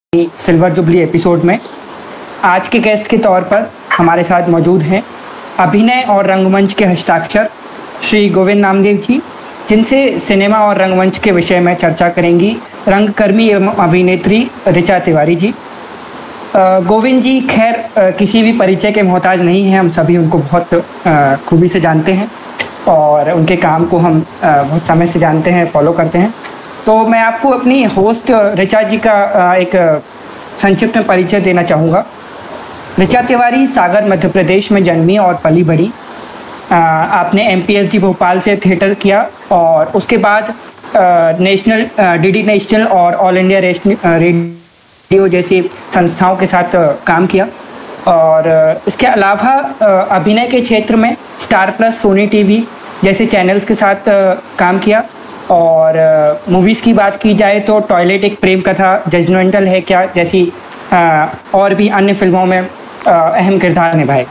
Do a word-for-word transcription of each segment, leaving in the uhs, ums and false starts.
Silver jubilee episode में आज के गेस्ट के तौर पर हमारे साथ मौजूद हैं अभिनय और रंगमंच के हस्ताक्षर श्री गोविंद नामदेव जी, जिनसे सिनेमा और रंगमंच के विषय में चर्चा करेंगी रंगकर्मी एवं अभिनेत्री ऋचा तिवारी जी। गोविंद जी खैर किसी भी परिचय के मोहताज नहीं हैं, हम सभी उनको बहुत खूबी से जानते हैं और उनके काम को हम बहुत समय से जानते हैं, फॉलो करते हैं। तो मैं आपको अपनी होस्ट ऋचा जी का एक संक्षिप्त में परिचय देना चाहूँगा। ऋचा तिवारी सागर मध्य प्रदेश में जन्मी और पली बढ़ी। आपने M P S D Bhopal से थिएटर किया और उसके बाद नेशनल डी डी नेशनल और ऑल इंडिया रेडियो जैसी संस्थाओं के साथ काम किया और इसके अलावा अभिनय के क्षेत्र में स्टार प्लस, सोनी टीवी जैसे चैनल्स के साथ काम किया। और मूवीज़ की बात की जाए तो टॉयलेट एक प्रेम कथा, जजमेंटल है क्या जैसी आ, और भी अन्य फिल्मों में आ, अहम किरदार निभाए।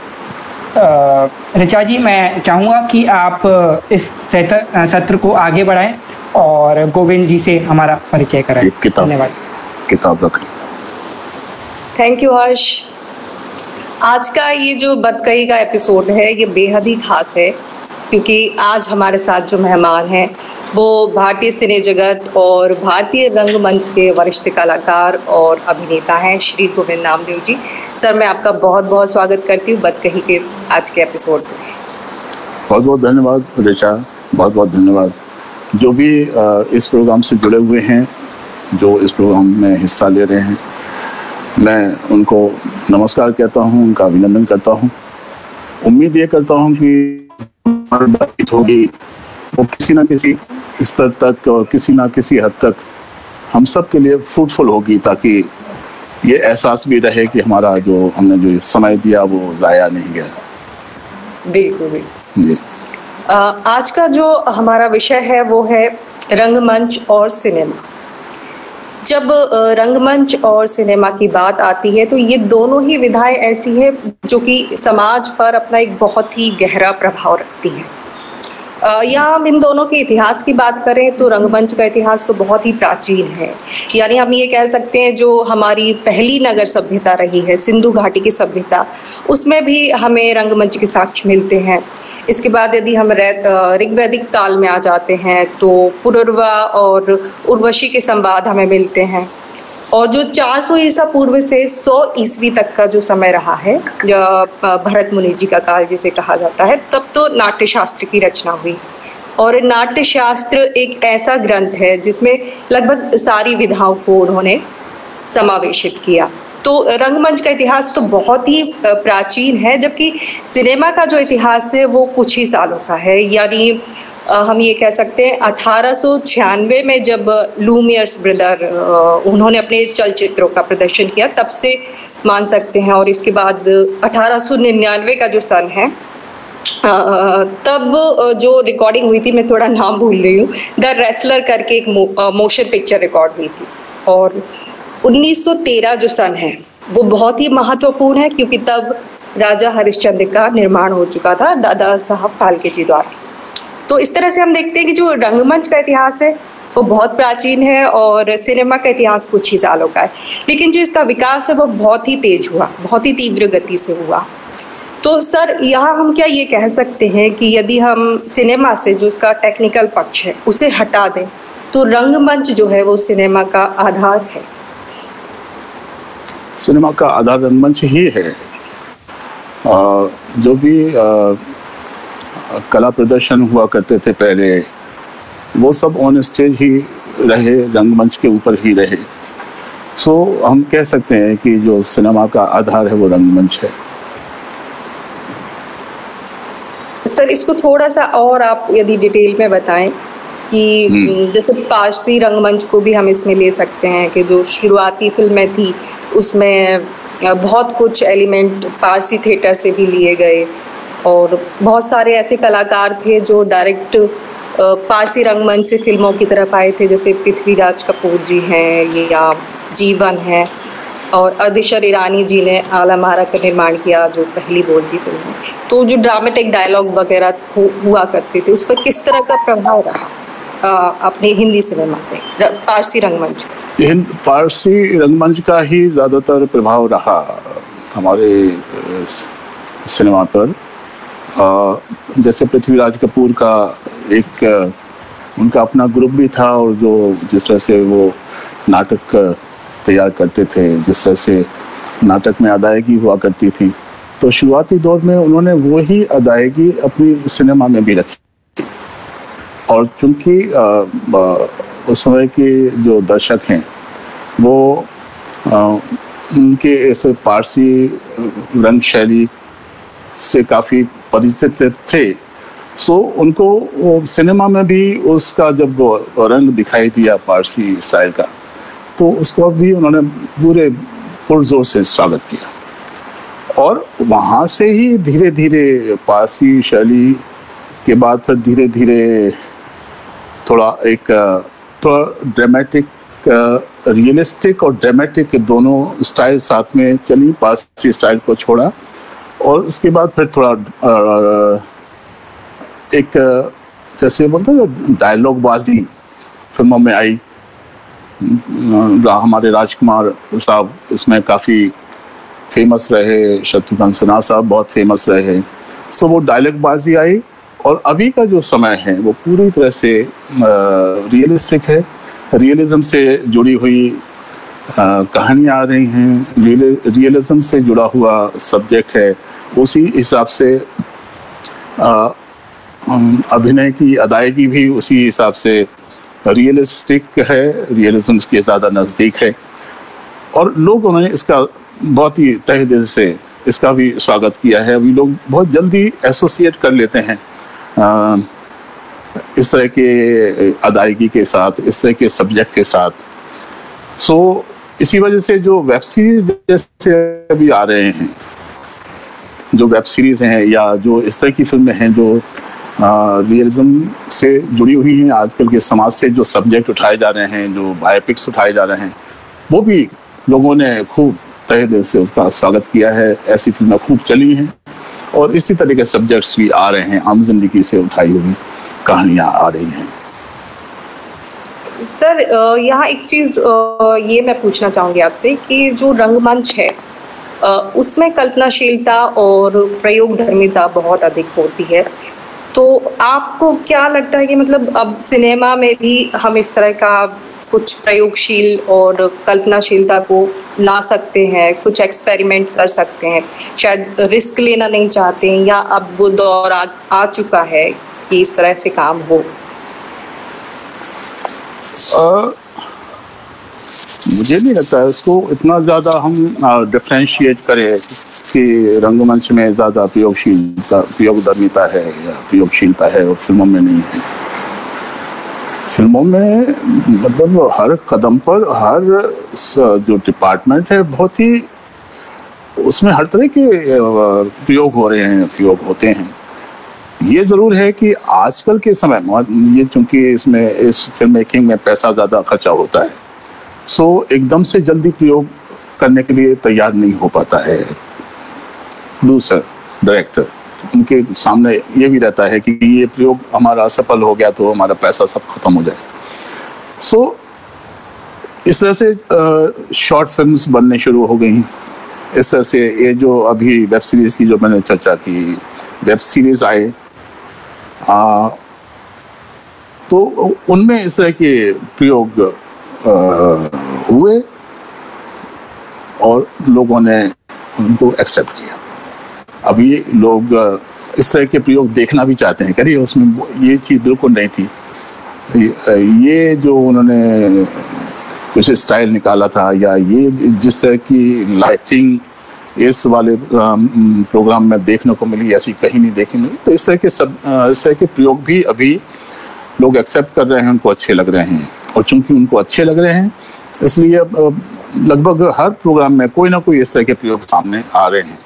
ऋचा जी, मैं चाहूँगा कि आप इस सत्र, सत्र को आगे बढ़ाएं और गोविंद जी से हमारा परिचय कराएं। धन्यवाद। किताब रखें। Thank you Harsh. आज का ये जो बदकही का एपिसोड है ये बेहद ही खास है, क्योंकि आज हमारे साथ जो मेहमान हैं वो भारतीय सिने जगत और भारतीय रंगमंच के वरिष्ठ कलाकार और अभिनेता हैं श्री गोविंद नामदेव जी। सर, मैं आपका बहुत बहुत स्वागत करती हूँ बदकही के इस आज के एपिसोड में। बहुत बहुत धन्यवाद ऋचा, बहुत बहुत धन्यवाद। जो भी इस प्रोग्राम से जुड़े हुए हैं, जो इस प्रोग्राम में हिस्सा ले रहे हैं, मैं उनको नमस्कार कहता हूँ, उनका अभिनंदन करता हूँ। उम्मीद ये करता हूँ कि बातचीत होगी वो किसी ना किसी स्तर तक और किसी ना किसी हद तक हम सब के लिए फ्रूटफुल होगी, ताकि ये एहसास भी रहे कि हमारा जो हमने जो समय दिया वो ज़ाया नहीं गया। बिल्कुल बिल्कुल जी। आज का जो हमारा विषय है वो है रंगमंच और सिनेमा। जब रंगमंच और सिनेमा की बात आती है तो ये दोनों ही विधाएं ऐसी है जो कि समाज पर अपना एक बहुत ही गहरा प्रभाव रखती हैं। यहाँ हम इन दोनों के इतिहास की बात करें तो रंगमंच का इतिहास तो बहुत ही प्राचीन है। यानी हम ये कह सकते हैं जो हमारी पहली नगर सभ्यता रही है, सिंधु घाटी की सभ्यता, उसमें भी हमें रंगमंच के साक्ष्य मिलते हैं। इसके बाद यदि हम ऋग्वैदिक काल में आ जाते हैं तो पुरुरवा और उर्वशी के संवाद हमें मिलते हैं। और जो चार सौ ईसा पूर्व से सौ ईस्वी तक का जो समय रहा है, भरत मुनि जी का काल जिसे कहा जाता है, तब तो नाट्य शास्त्र की रचना हुई। और नाट्य शास्त्र एक ऐसा ग्रंथ है जिसमें लगभग सारी विधाओं को उन्होंने समावेशित किया। तो रंगमंच का इतिहास तो बहुत ही प्राचीन है, जबकि सिनेमा का जो इतिहास है वो कुछ ही सालों का है। यानी हम ये कह सकते हैं अठारह सौ छियानवे में जब लूमियर्स ब्रदर उन्होंने अपने चलचित्रों का प्रदर्शन किया, तब से मान सकते हैं। और इसके बाद अठारह सौ निन्यानवे का जो सन है, तब जो रिकॉर्डिंग हुई थी, मैं थोड़ा नाम भूल रही हूँ, द रेसलर करके एक मो, मोशन पिक्चर रिकॉर्ड हुई थी। और उन्नीस सौ तेरह जो सन है वो बहुत ही महत्वपूर्ण है, क्योंकि तब राजा हरिश्चंद्र का निर्माण हो चुका था दादा साहब फाल्के जी द्वारा। तो इस तरह से हम देखते हैं कि जो रंगमंच का इतिहास है वो बहुत प्राचीन है और सिनेमा का इतिहास कुछ ही सालों का है। लेकिन जो इसका विकास है वो बहुत ही तेज हुआ, बहुत ही तीव्र गति से हुआ। तो सर, यहाँ हम क्या ये कह सकते हैं कि यदि हम सिनेमा से जो इसका टेक्निकल पक्ष है उसे हटा दें तो रंगमंच जो है वो सिनेमा का आधार है? सिनेमा का आधार रंगमंच ही है। आ, जो भी आ, कला प्रदर्शन हुआ करते थे पहले, वो सब ऑन स्टेज ही रहे, रंगमंच के ऊपर ही रहे। सो हम कह सकते हैं कि जो सिनेमा का आधार है वो रंगमंच है। सर, इसको थोड़ा सा और आप यदि डिटेल में बताएं कि जैसे पारसी रंगमंच को भी हम इसमें ले सकते हैं कि जो शुरुआती फिल्में थी उसमें बहुत कुछ एलिमेंट पारसी थिएटर से भी लिए गए और बहुत सारे ऐसे कलाकार थे जो डायरेक्ट पारसी रंगमंच से फिल्मों की तरफ आए थे, जैसे पृथ्वीराज कपूर जी हैं या जीवन है, और अर्दिशर ईरानी जी ने आलम आरा का निर्माण किया जो पहली बोलती फिल्म है। तो जो ड्रामेटिक डायलॉग वगैरह हुआ करते थे उस पर किस तरह का प्रभाव रहा आ, अपने हिंदी सिनेमा पे पारसी रंगमंच? हिंद पारसी रंगमंच का ही ज़्यादातर प्रभाव रहा हमारे सिनेमा पर। जैसे पृथ्वीराज कपूर का एक उनका अपना ग्रुप भी था, और जो जिस तरह से वो नाटक तैयार करते थे, जिस तरह से नाटक में अदायगी हुआ करती थी, तो शुरुआती दौर में उन्होंने वही अदायगी अपनी सिनेमा में भी रखी। और चूंकि उस समय के जो दर्शक हैं वो आ, उनके इस पारसी रंग शैली से काफ़ी परिचित थे, सो उनको वो सिनेमा में भी उसका जब रंग दिखाई दिया पारसी स्टाइल का, तो उसको भी उन्होंने पूरे पुरजोर से स्वागत किया। और वहाँ से ही धीरे धीरे पारसी शैली के बाद फिर धीरे धीरे थोड़ा एक थोड़ा ड्रामेटिक, रियलिस्टिक और ड्रामेटिक दोनों स्टाइल साथ में चली, पारसी स्टाइल को छोड़ा। और उसके बाद फिर थोड़ा एक जैसे बोलते हैं डायलॉग बाजी फिल्मों में आई। हमारे राजकुमार साहब इसमें काफ़ी फेमस रहे, शत्रुघ्न सिन्हा साहब बहुत फेमस रहे, सो वो डायलॉग बाजी आई। और अभी का जो समय है वो पूरी तरह से रियलिस्टिक है, रियलिज्म से जुड़ी हुई कहानियाँ आ रही हैं, रियलिज्म से जुड़ा हुआ सब्जेक्ट है, उसी हिसाब से अभिनय की अदायगी भी उसी हिसाब से रियलिस्टिक है, रियलिज्म के ज़्यादा नज़दीक है। और लोगों ने इसका बहुत ही तहे दिल से इसका भी स्वागत किया है। अभी लोग बहुत जल्दी एसोसिएट कर लेते हैं आ, इस तरह के अदायगी के साथ, इस तरह के सब्जेक्ट के साथ। सो इसी वजह से जो वेब सीरीज जैसे अभी आ रहे हैं, जो वेब सीरीज़ हैं या जो इस तरह की फिल्में हैं जो रियलिज्म से जुड़ी हुई हैं, आजकल के समाज से जो सब्जेक्ट उठाए जा रहे हैं, जो बायोपिक्स उठाए जा रहे हैं, वो भी लोगों ने खूब तहे दिल से उसका स्वागत किया है। ऐसी फिल्में खूब चली हैं और इसी तरह के सब्जेक्ट्स भी आ रहे हैं, आम जिंदगी से उठाई हुई कहानियाँ आ रही हैं। सर यहाँ एक चीज़ ये मैं पूछना चाहूँगी आपसे कि जो रंगमंच है उसमें कल्पनाशीलता और प्रयोगधर्मिता बहुत अधिक होती है, तो आपको क्या लगता है कि मतलब अब सिनेमा में भी हम इस तरह का कुछ प्रयोगशील और कल्पनाशीलता को ला सकते हैं, कुछ एक्सपेरिमेंट कर सकते हैं, शायद रिस्क लेना नहीं चाहते हैं, या अब वो दौर आ, आ चुका है कि इस तरह से काम हो? आ, मुझे नहीं लगता इसको इतना ज़्यादा हम डिफ्रेंशिएट करें कि रंगमंच में ज़्यादा प्रयोगशीलता प्रयोगधर्मिता है या प्रयोगशीलता है और फिल्मों में नहीं है। फिल्मों में मतलब हर कदम पर हर जो डिपार्टमेंट है बहुत ही उसमें हर तरह के प्रयोग हो रहे हैं, प्रयोग होते हैं। ये ज़रूर है कि आजकल के समय में ये चूँकि इसमें इस फिल्म मेकिंग में पैसा ज़्यादा खर्चा होता है, सो एकदम से जल्दी प्रयोग करने के लिए तैयार नहीं हो पाता है प्रोड्यूसर, डायरेक्टर। उनके सामने ये भी रहता है कि ये प्रयोग हमारा सफल हो गया तो हमारा पैसा सब खत्म हो जाएगा। सो इस तरह से शॉर्ट फिल्म्स बनने शुरू हो गई। इस तरह से ये जो अभी वेब सीरीज़ की जो मैंने चर्चा की, वेब सीरीज़ आए आ, तो उनमें इस तरह के प्रयोग आ, हुए और लोगों ने उनको एक्सेप्ट किया। अब ये लोग इस तरह के प्रयोग देखना भी चाहते हैं, करिए उसमें ये चीज़ बिल्कुल नहीं थी, ये जो उन्होंने कुछ स्टाइल निकाला था या ये जिस तरह की लाइटिंग इस वाले प्रोग्राम में देखने को मिली ऐसी कहीं नहीं देखने मिली। तो इस तरह के सब इस तरह के प्रयोग भी अभी लोग एक्सेप्ट कर रहे हैं, उनको अच्छे लग रहे हैं। और चूंकि उनको अच्छे लग रहे हैं इसलिए लगभग हर प्रोग्राम में कोई ना कोई इस तरह के प्रयोग सामने आ रहे हैं।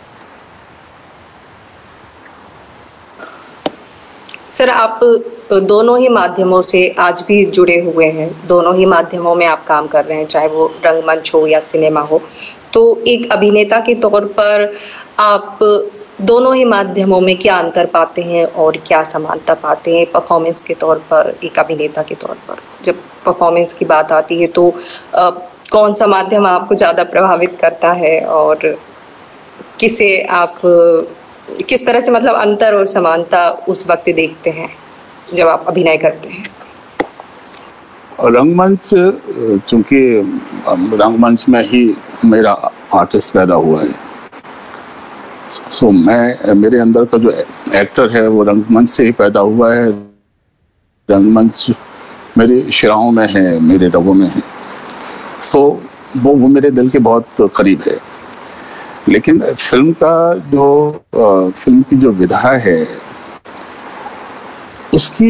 सर, आप दोनों ही माध्यमों से आज भी जुड़े हुए हैं, दोनों ही माध्यमों में आप काम कर रहे हैं, चाहे वो रंगमंच हो या सिनेमा हो। तो एक अभिनेता के तौर पर आप दोनों ही माध्यमों में क्या अंतर पाते हैं और क्या समानता पाते हैं परफॉर्मेंस के तौर पर, एक अभिनेता के तौर पर? जब परफॉर्मेंस की बात आती है तो आ, कौन सा माध्यम आपको ज़्यादा प्रभावित करता है और किसे आप किस तरह से मतलब अंतर और समानता उस वक्त देखते हैं जब आप अभिनय करते हैं? रंगमंच, चूंकि रंगमंच में ही मेरा आर्टिस्ट पैदा हुआ है, सो मैं मेरे अंदर का जो एक्टर है वो रंगमंच से ही पैदा हुआ है। रंगमंच मेरी शिराओं में है, मेरे रगों में है, सो वो वो मेरे दिल के बहुत करीब है। लेकिन फिल्म का जो फिल्म की जो विधा है उसकी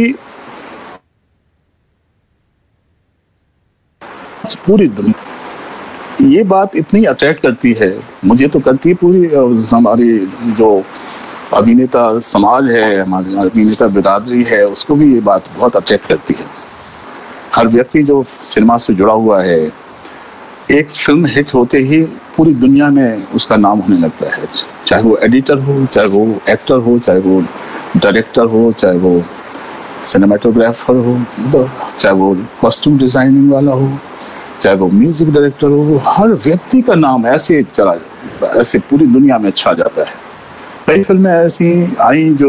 पूरी दुनिया ये बात इतनी अट्रैक्ट करती है, मुझे तो करती है, पूरी हमारी जो अभिनेता समाज है, हमारी अभिनेता बिरादरी है, उसको भी ये बात बहुत अट्रैक्ट करती है। हर व्यक्ति जो सिनेमा से जुड़ा हुआ है, एक फिल्म हिट होते ही पूरी दुनिया में उसका नाम होने लगता है, चाहे वो एडिटर हो, चाहे वो एक्टर हो, चाहे वो डायरेक्टर हो, चाहे वो सिनेमाटोग्राफर हो, चाहे वो कॉस्ट्यूम डिजाइनिंग वाला हो, चाहे वो म्यूजिक डायरेक्टर हो, हर व्यक्ति का नाम ऐसे चला ऐसे पूरी दुनिया में छा जाता है। कई फिल्में ऐसी आई जो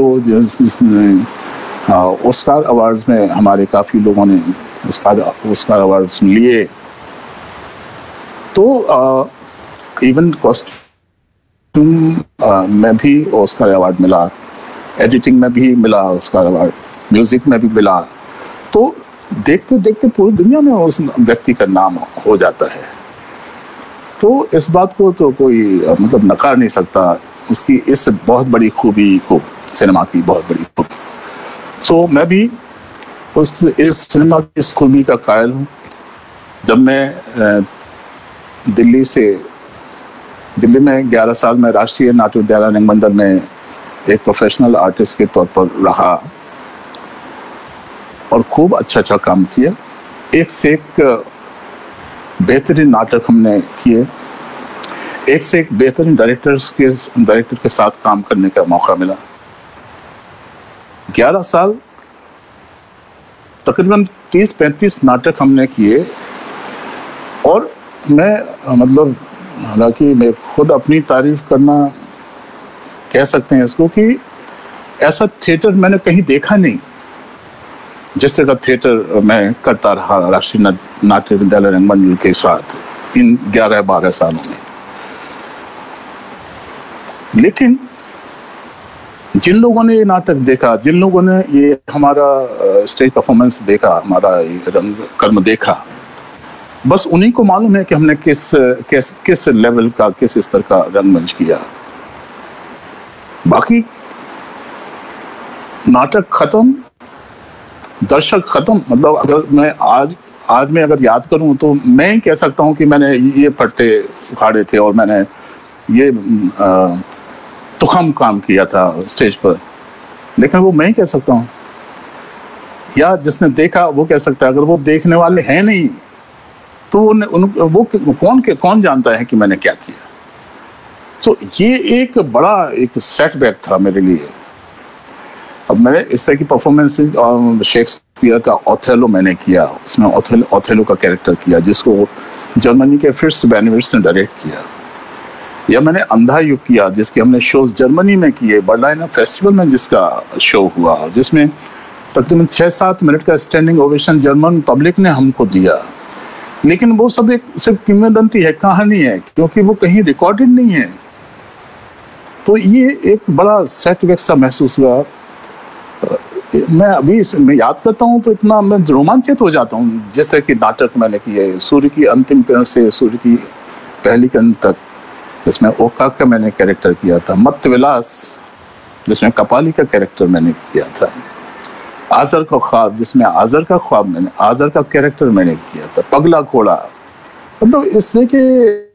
ऑस्कार अवार्ड्स में हमारे काफ़ी लोगों ने ऑस्कार ऑस्कार अवार्ड्स लिए, तो इवन कॉस्ट्यूम में भी ऑस्कार अवार्ड मिला, एडिटिंग में भी मिला ऑस्कार अवार्ड, म्यूजिक में भी मिला। तो देखते देखते पूरी दुनिया में उस व्यक्ति का नाम हो जाता है। तो इस बात को तो कोई मतलब नकार नहीं सकता, इसकी इस बहुत बड़ी खूबी को, सिनेमा की बहुत बड़ी खूबी। सो मैं भी उस इस सिनेमा की इस खूबी का कायल हूँ। जब मैं दिल्ली से दिल्ली में ग्यारह साल में राष्ट्रीय नाट्य विद्यालय रंगमंडल में एक प्रोफेशनल आर्टिस्ट के तौर पर रहा और खूब अच्छा अच्छा काम किया। एक से एक बेहतरीन नाटक हमने किए, एक से एक बेहतरीन डायरेक्टर्स के डायरेक्टर के साथ काम करने का मौका मिला। ग्यारह साल तकरीबन तीस पैंतीस नाटक हमने किए। और मैं मतलब हालांकि मैं खुद अपनी तारीफ करना कह सकते हैं इसको कि ऐसा थिएटर मैंने कहीं देखा नहीं जिस तरह का थिएटर मैं करता रहा राष्ट्रीय नाट्य विद्यालय रंगमंडल के साथ इन ग्यारह बारह सालों में। लेकिन जिन लोगों ने ये नाटक देखा, जिन लोगों ने ये हमारा स्टेज परफॉर्मेंस देखा, हमारा ये रंग कर्म देखा, बस उन्हीं को मालूम है कि हमने किस किस किस लेवल का, किस स्तर का रंगमंच किया। बाकी नाटक खत्म, दर्शक खत्म। मतलब अगर मैं आज आज मैं अगर याद करूं तो मैं ही कह सकता हूं कि मैंने ये पट्टे उखाड़े थे और मैंने ये तुखम काम किया था स्टेज पर, लेकिन वो मैं ही कह सकता हूं, या जिसने देखा वो कह सकता है। अगर वो देखने वाले हैं नहीं तो उन, उन, वो कौन के कौन जानता है कि मैंने क्या किया। तो so, ये एक बड़ा एक सेटबैक था मेरे लिए। अब मैंने इस तरह की परफॉर्मेंस शेक्सपियर का ओथेलो मैंने किया, उसमें ओथेलो ओथेलो का कैरेक्टर किया जिसको जर्मनी के फ्रिट्स बेनेविट्स ने डायरेक्ट किया। या मैंने अंधा युग किया जिसके हमने शोज जर्मनी में किए, बर्लिन फेस्टिवल में जिसका शो हुआ, जिसमें तकरीबन छः सात मिनट का स्टैंडिंग ओवेशन जर्मन पब्लिक ने हमको दिया। लेकिन वो सब एक सिर्फ किंवदंती है, कहानी है, क्योंकि वो कहीं रिकॉर्डेड नहीं है। तो ये एक बड़ा सेटबैक सा महसूस हुआ। मैं अभी मैं याद करता हूँ तो इतना मैं रोमांचित हो जाता हूँ। जिस तरह के नाटक मैंने किए, सूर्य की अंतिम किरण से सूर्य की पहली किरण तक, जिसमें ओका का मैंने कैरेक्टर किया था। मत विलास जिसमें कपाली का कैरेक्टर मैंने किया था। आजर का ख्वाब जिसमें आजर का ख्वाब मैंने आजर का कैरेक्टर मैंने किया था। पगला घोड़ा, मतलब इसमें के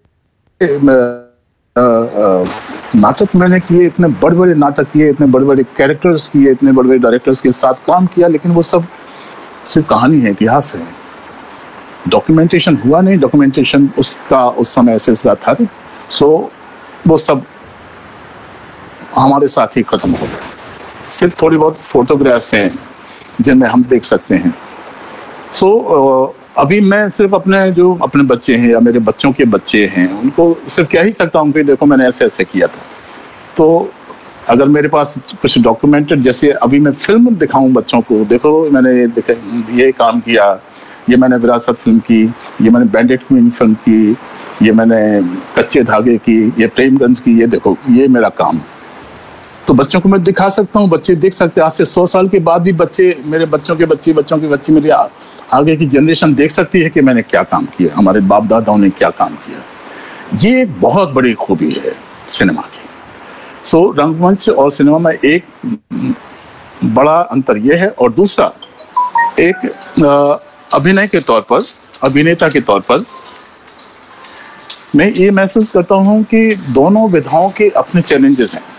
नाटक मैंने किए, इतने बड़े बड़े नाटक किए, इतने बड़े बड़े कैरेक्टर्स किए, इतने बड़े बड़े डायरेक्टर्स के साथ काम किया, लेकिन वो सब सिर्फ कहानी है, इतिहास है। डॉक्यूमेंटेशन हुआ नहीं, डॉक्यूमेंटेशन उसका उस समय सिलसिला था। सो वो सब हमारे साथ ही खत्म हो गया। सिर्फ थोड़ी बहुत फोटोग्राफ्स हैं जिनमें हम देख सकते हैं सो so, अभी मैं सिर्फ अपने जो अपने बच्चे हैं या मेरे बच्चों के बच्चे हैं उनको सिर्फ कह ही सकता हूँ कि देखो मैंने ऐसे ऐसे किया था। तो अगर मेरे पास कुछ डॉक्यूमेंटेड, जैसे अभी मैं फिल्म दिखाऊं बच्चों को, देखो मैंने ये देखा, ये काम किया, ये मैंने विरासत फिल्म की, ये मैंने बैंडेड क्वीन फिल्म की, ये मैंने कच्चे धागे की, ये प्रेमगंज की, ये देखो ये मेरा काम। तो बच्चों को मैं दिखा सकता हूँ, बच्चे देख सकते हैं। आज से सौ साल के बाद भी बच्चे, मेरे बच्चों के बच्चे, बच्चों के बच्चे, मेरी आगे की जनरेशन देख सकती है कि मैंने क्या काम किया, हमारे बाप दादाओं ने क्या काम किया। ये एक बहुत बड़ी खूबी है सिनेमा की। सो so, रंगमंच और सिनेमा में एक बड़ा अंतर यह है। और दूसरा, एक अभिनय के तौर पर, अभिनेता के तौर पर मैं ये महसूस करता हूँ कि दोनों विधाओं के अपने चैलेंजेस हैं।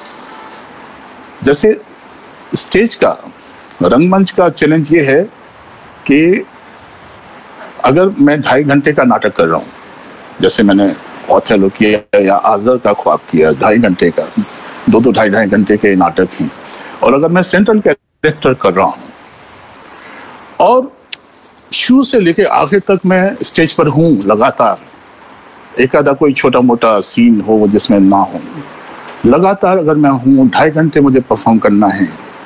जैसे स्टेज का, रंगमंच का चैलेंज ये है कि अगर मैं ढाई घंटे का नाटक कर रहा हूँ, जैसे मैंने ओथेलो किया या आज़र का ख्वाब किया, ढाई घंटे का, दो दो ढाई ढाई घंटे के नाटक हैं, और अगर मैं सेंट्रल कैरेक्टर कर रहा हूँ और शुरू से लेके आखिर तक मैं स्टेज पर हूँ लगातार, एक आधा कोई छोटा मोटा सीन हो जिसमें ना हो, लगातार अगर मैं हूँ, ढाई घंटे मुझे परफॉर्म करना है,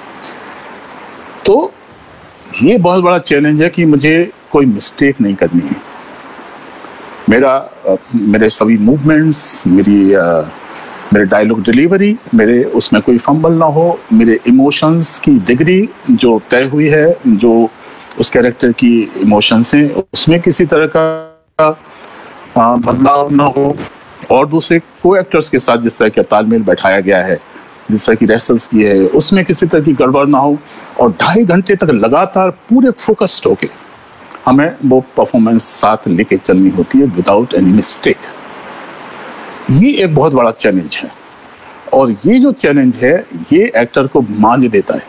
तो ये बहुत बड़ा चैलेंज है कि मुझे कोई मिस्टेक नहीं करनी है। मेरा मेरे सभी मूवमेंट्स, मेरी आ, मेरे डायलॉग डिलीवरी, मेरे उसमें कोई फंबल ना हो, मेरे इमोशंस की डिग्री जो तय हुई है, जो उस कैरेक्टर की इमोशंस हैं, उसमें किसी तरह का बदलाव ना हो, और दूसरे को एक्टर्स के साथ जिस तरह का तालमेल बैठाया गया है, जिस तरह की रेहर्सल्स की है, उसमें किसी तरह की गड़बड़ ना हो, और ढाई घंटे तक लगातार पूरे फोकस्ड होके हमें वो परफॉर्मेंस साथ लेके चलनी होती है विदाउट एनी मिस्टेक। ये एक बहुत बड़ा चैलेंज है, और ये जो चैलेंज है ये एक्टर को मान देता है,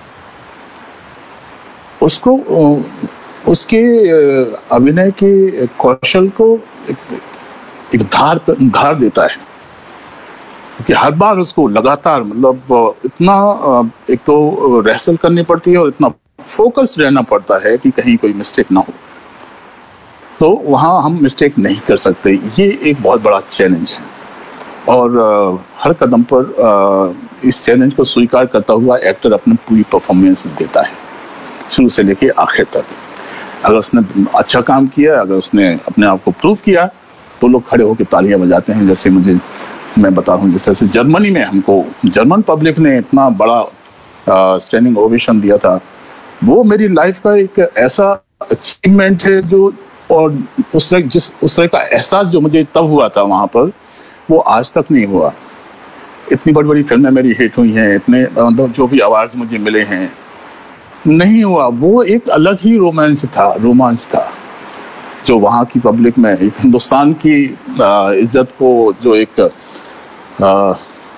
उसको उसके अभिनय के कौशल को एक, एक धार धार देता है, क्योंकि हर बार उसको लगातार, मतलब इतना एक तो रिहर्सल करनी पड़ती है और इतना फोकस रहना पड़ता है कि कहीं कोई मिस्टेक ना हो, तो वहाँ हम मिस्टेक नहीं कर सकते। ये एक बहुत बड़ा चैलेंज है, और हर कदम पर इस चैलेंज को स्वीकार करता हुआ एक्टर अपनी पूरी परफॉर्मेंस देता है, शुरू से लेके आखिर तक। अगर उसने अच्छा काम किया, अगर उसने अपने आप को प्रूव किया, तो लोग खड़े होकर तालियां बजाते हैं। जैसे मुझे, मैं बता रहा हूँ, जैसे जर्मनी में हमको जर्मन पब्लिक ने इतना बड़ा स्टैंडिंग ओवेशन दिया था, वो मेरी लाइफ का एक ऐसा अचीवमेंट है जो, और उस तरह जिस उस तरह का एहसास जो मुझे तब हुआ था वहाँ पर, वो आज तक नहीं हुआ। इतनी बड़ी बड़ी फिल्में मेरी हिट हुई हैं, इतने जो भी अवार्ड्स मुझे मिले हैं, नहीं हुआ। वो एक अलग ही रोमांच था रोमांच था जो वहाँ की पब्लिक में, एक हिंदुस्तान की इज्जत को, जो एक आ,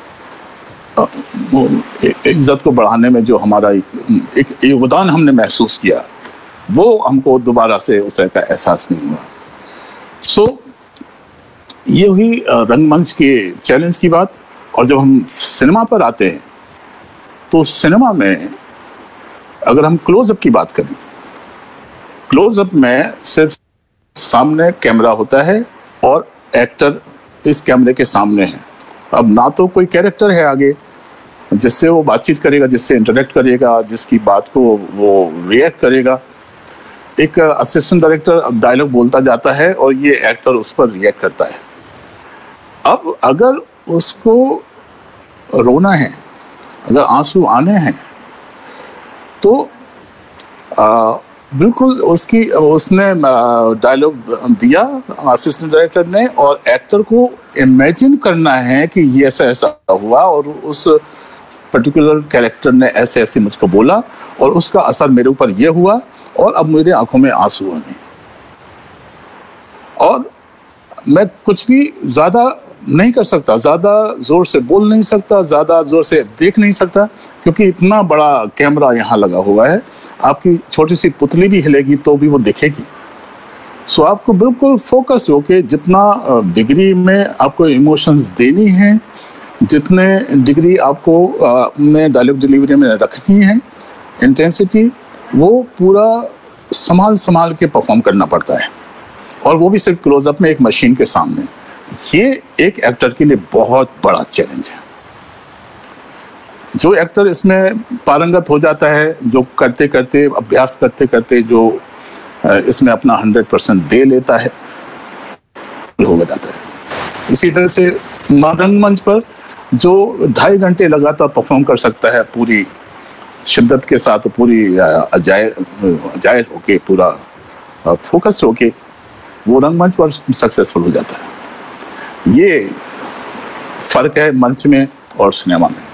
इज्जत को बढ़ाने में जो हमारा एक, एक योगदान हमने महसूस किया, वो हमको दोबारा से उस तरह का एहसास नहीं हुआ। सो so, ये हुई रंगमंच के चैलेंज की बात। और जब हम सिनेमा पर आते हैं, तो सिनेमा में अगर हम क्लोजअप की बात करें, क्लोजअप में सिर्फ सामने कैमरा होता है और एक्टर इस कैमरे के सामने है। अब ना तो कोई कैरेक्टर है आगे जिससे वो बातचीत करेगा, जिससे इंटरेक्ट करेगा, जिसकी बात को वो रिएक्ट करेगा। एक असिस्टेंट डायरेक्टर डायलॉग बोलता जाता है और ये एक्टर उस पर रिएक्ट करता है। अब अगर उसको रोना है, अगर आंसू आने हैं, तो आ, बिल्कुल उसकी उसने डायलॉग दिया असिस्टेंट डायरेक्टर ने, और एक्टर को इमेजिन करना है कि ये ऐसा ऐसा हुआ और उस पर्टिकुलर कैरेक्टर ने ऐसे ऐसे मुझको बोला और उसका असर मेरे ऊपर ये हुआ और अब मेरे आंखों में आंसू आने। और मैं कुछ भी ज़्यादा नहीं कर सकता, ज़्यादा ज़ोर से बोल नहीं सकता, ज़्यादा ज़ोर से देख नहीं सकता, क्योंकि इतना बड़ा कैमरा यहाँ लगा हुआ है। आपकी छोटी सी पुतली भी हिलेगी तो भी वो दिखेगी। सो आपको बिल्कुल फोकस होके जितना डिग्री में आपको इमोशंस देनी है, जितने डिग्री आपको अपने डायलॉग डिलीवरी में रखनी है, इंटेंसिटी, वो पूरा संभाल संभाल के परफॉर्म करना पड़ता है, और वो भी सिर्फ क्लोजअप में एक मशीन के सामने। ये एक एक्टर के लिए बहुत बड़ा चैलेंज है। जो एक्टर इसमें पारंगत हो जाता है, जो करते करते अभ्यास करते करते जो इसमें अपना हंड्रेड परसेंट दे लेता है, हो जाता है। इसी तरह से रंगमंच पर जो ढाई घंटे लगातार परफॉर्म कर सकता है पूरी शिद्दत के साथ, पूरी जाहिर होके, पूरा फोकस होके, वो रंगमंच पर सक्सेसफुल हो जाता है। ये फर्क है मंच में और सिनेमा में।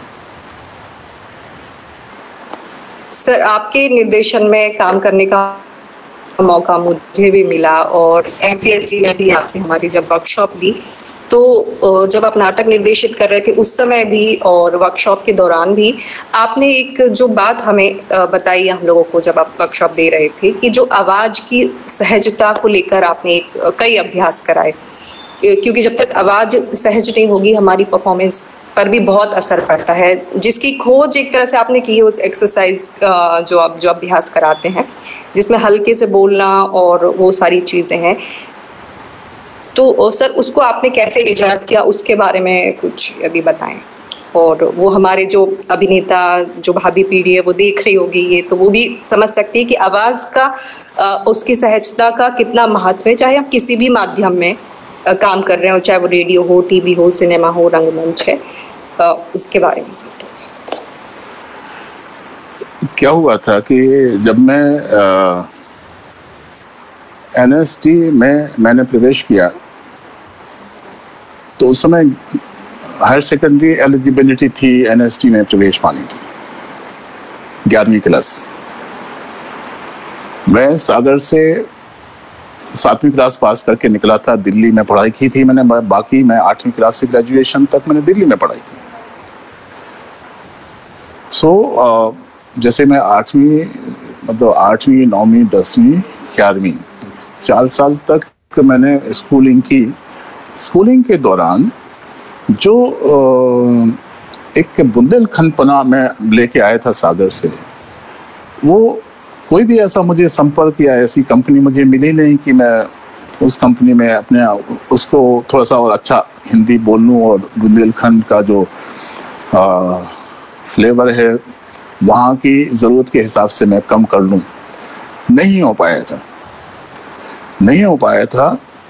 सर, आपके निर्देशन में काम करने का मौका मुझे भी मिला, और एमपीएससी में भी आपने हमारी जब वर्कशॉप ली, तो जब आप नाटक निर्देशित कर रहे थे उस समय भी और वर्कशॉप के दौरान भी आपने एक जो बात हमें बताई हम लोगों को जब आप वर्कशॉप दे रहे थे, कि जो आवाज की सहजता को लेकर आपने एक कई अभ्यास कराए, क्योंकि जब तक आवाज सहज नहीं होगी हमारी परफॉर्मेंस पर भी बहुत असर पड़ता है, जिसकी खोज एक तरह से आपने की है उस एक्सरसाइज जो आप जो अभ्यास कराते हैं, जिसमें हल्के से बोलना और वो सारी चीजें हैं। तो सर, उसको आपने कैसे इजाद किया, उसके बारे में कुछ यदि बताएं। और वो हमारे जो अभिनेता, जो भावी पीढ़ी है वो देख रही होगी ये, तो वो भी समझ सकती है कि आवाज का, उसकी सहजता का कितना महत्व है, चाहे आप किसी भी माध्यम में काम कर रहे हो, चाहे वो रेडियो हो, टीवी हो, सिनेमा हो, रंगमंच है, उसके बारे में सर। क्या हुआ था कि जब मैं एनएसटी में मैंने प्रवेश किया, तो उस समय हायर सेकेंडरी एलिजिबिलिटी थी एनएसटी में प्रवेश पाने की, ग्यारहवीं क्लास। मैं सागर से सातवीं क्लास पास करके निकला था, दिल्ली में पढ़ाई की थी मैंने, बाकी मैं आठवीं क्लास से ग्रेजुएशन तक मैंने दिल्ली में पढ़ाई की। सो so, uh, जैसे मैं आठवीं मतलब आठवीं नौवीं दसवीं ग्यारहवीं चार साल तक मैंने स्कूलिंग की। स्कूलिंग के दौरान जो uh, एक बुंदेलखंडपना मैं लेके आया था सागर से, वो कोई भी ऐसा मुझे संपर्क या ऐसी कंपनी मुझे मिली नहीं कि मैं उस कंपनी में अपने उसको थोड़ा सा और अच्छा हिंदी बोल लूँ और बुंदेलखंड का जो आ, फ्लेवर है वहाँ की ज़रूरत के हिसाब से मैं कम कर लूँ। नहीं हो पाया था नहीं हो पाया था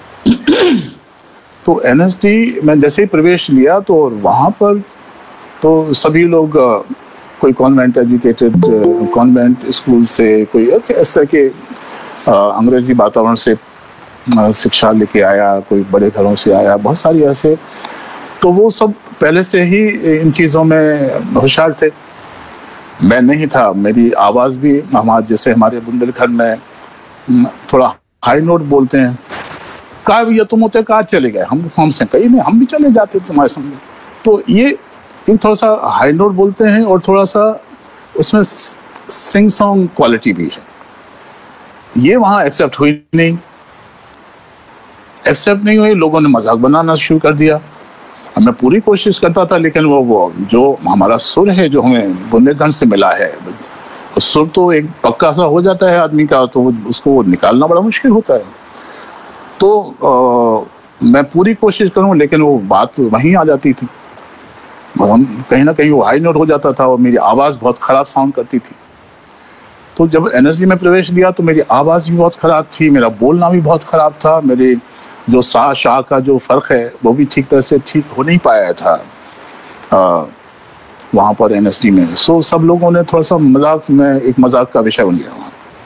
तो एनएसडी में जैसे ही प्रवेश लिया तो वहाँ पर तो सभी लोग, कोई कॉन्वेंट एजुकेटेड कॉन्वेंट स्कूल से, कोई इस तरह के अंग्रेजी वातावरण से शिक्षा लेके आया, कोई बड़े घरों से आया, बहुत सारी ऐसे। तो वो सब पहले से ही इन चीज़ों में होशियार थे। मैं नहीं था। मेरी आवाज़ भी हमारे जैसे हमारे बुंदेलखंड में थोड़ा हाई नोट बोलते हैं। कहा भैया तुम होते कहाँ चले गए, हम हमसे कहीं नहीं, हम भी चले जाते तुम्हारे संग। तो ये थोड़ा सा हाई नोट बोलते हैं और थोड़ा सा उसमें सिंग सॉन्ग क्वालिटी भी है। ये वहाँ एक्सेप्ट हुई नहीं एक्सेप्ट नहीं हुई लोगों ने मजाक बनाना शुरू कर दिया। मैं पूरी कोशिश करता था, लेकिन वो वो जो हमारा सुर है जो हमें बुंदेलखंड से मिला है, सुर तो एक पक्का सा हो जाता है आदमी का, तो उसको निकालना बड़ा मुश्किल होता है। तो आ, मैं पूरी कोशिश करूं, लेकिन वो बात वहीं आ जाती थी, कहीं ना कहीं वो हाई नोट हो जाता था और मेरी आवाज़ बहुत ख़राब साउंड करती थी। तो जब एनएसडी में प्रवेश लिया तो मेरी आवाज़ भी बहुत ख़राब थी, मेरा बोलना भी बहुत ख़राब था, मेरे जो सा शाह का जो फ़र्क है वो भी ठीक तरह से ठीक हो नहीं पाया था आ, वहाँ पर एनएसडी में। सो सब लोगों ने थोड़ा सा मजाक में एक मजाक का विषय बन गया। वहाँ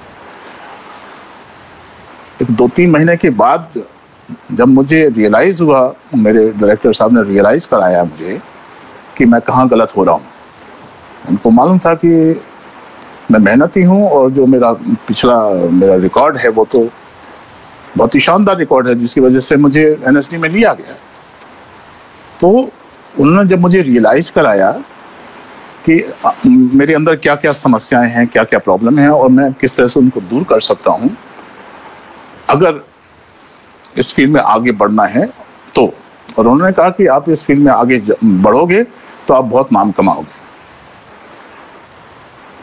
एक दो तीन महीने के बाद जब मुझे रियलाइज़ हुआ, मेरे डायरेक्टर साहब ने रियलाइज़ कराया मुझे कि मैं कहाँ गलत हो रहा हूँ। उनको मालूम था कि मैं मेहनती हूँ और जो मेरा पिछला मेरा रिकॉर्ड है वो तो बहुत ही शानदार रिकॉर्ड है, जिसकी वजह से मुझे एनएसडी में लिया गया। तो उन्होंने जब मुझे रियलाइज़ कराया कि मेरे अंदर क्या क्या समस्याएं हैं, क्या क्या प्रॉब्लम है और मैं किस तरह से उनको दूर कर सकता हूँ अगर इस फील्ड में आगे बढ़ना है तो, और उन्होंने कहा कि आप इस फील्ड में आगे बढ़ोगे तो आप बहुत नाम कमाओगे।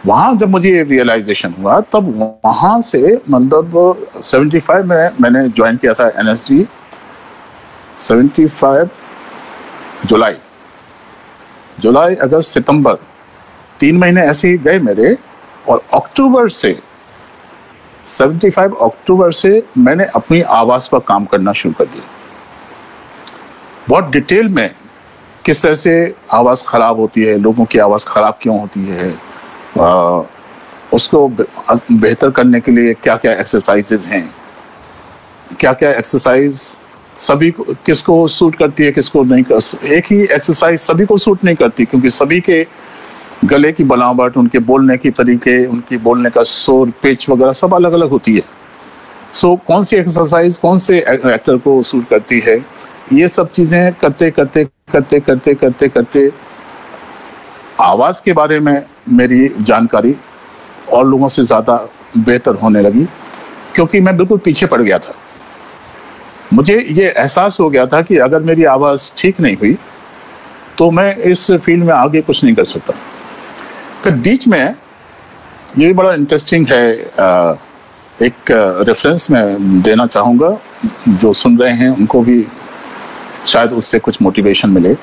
वहाँ जब मुझे रियलाइजेशन हुआ तब वहाँ से मतलब सेवेंटी फाइव में मैंने ज्वाइन किया था N S G, seventy five जुलाई जुलाई अगस्त सितंबर तीन महीने ऐसे ही गए मेरे, और अक्टूबर से सेवेंटी फाइव अक्टूबर से मैंने अपनी आवाज़ पर काम करना शुरू कर दिया। बहुत डिटेल में किस तरह से आवाज़ ख़राब होती है, लोगों की आवाज़ ख़राब क्यों होती है, आ, उसको बेहतर करने के लिए क्या क्या एक्सरसाइजेज हैं, क्या क्या एक्सरसाइज सभी को किसको सूट करती है किसको नहीं कर, एक ही एक्सरसाइज सभी को सूट नहीं करती, क्योंकि सभी के गले की बनावट, उनके बोलने की तरीके, उनकी बोलने का सुर, पिच वगैरह सब अलग अलग होती है। सो so, कौन सी एक्सरसाइज कौन से एक्टर को सूट करती है, ये सब चीज़ें करते करते करते करते करते करते आवाज़ के बारे में मेरी जानकारी और लोगों से ज़्यादा बेहतर होने लगी, क्योंकि मैं बिल्कुल पीछे पड़ गया था। मुझे ये एहसास हो गया था कि अगर मेरी आवाज़ ठीक नहीं हुई तो मैं इस फील्ड में आगे कुछ नहीं कर सकता। फिर बीच में ये भी बड़ा इंटरेस्टिंग है, एक रेफरेंस मैं देना चाहूँगा, जो सुन रहे हैं उनको भी शायद उससे कुछ मोटिवेशन मिले।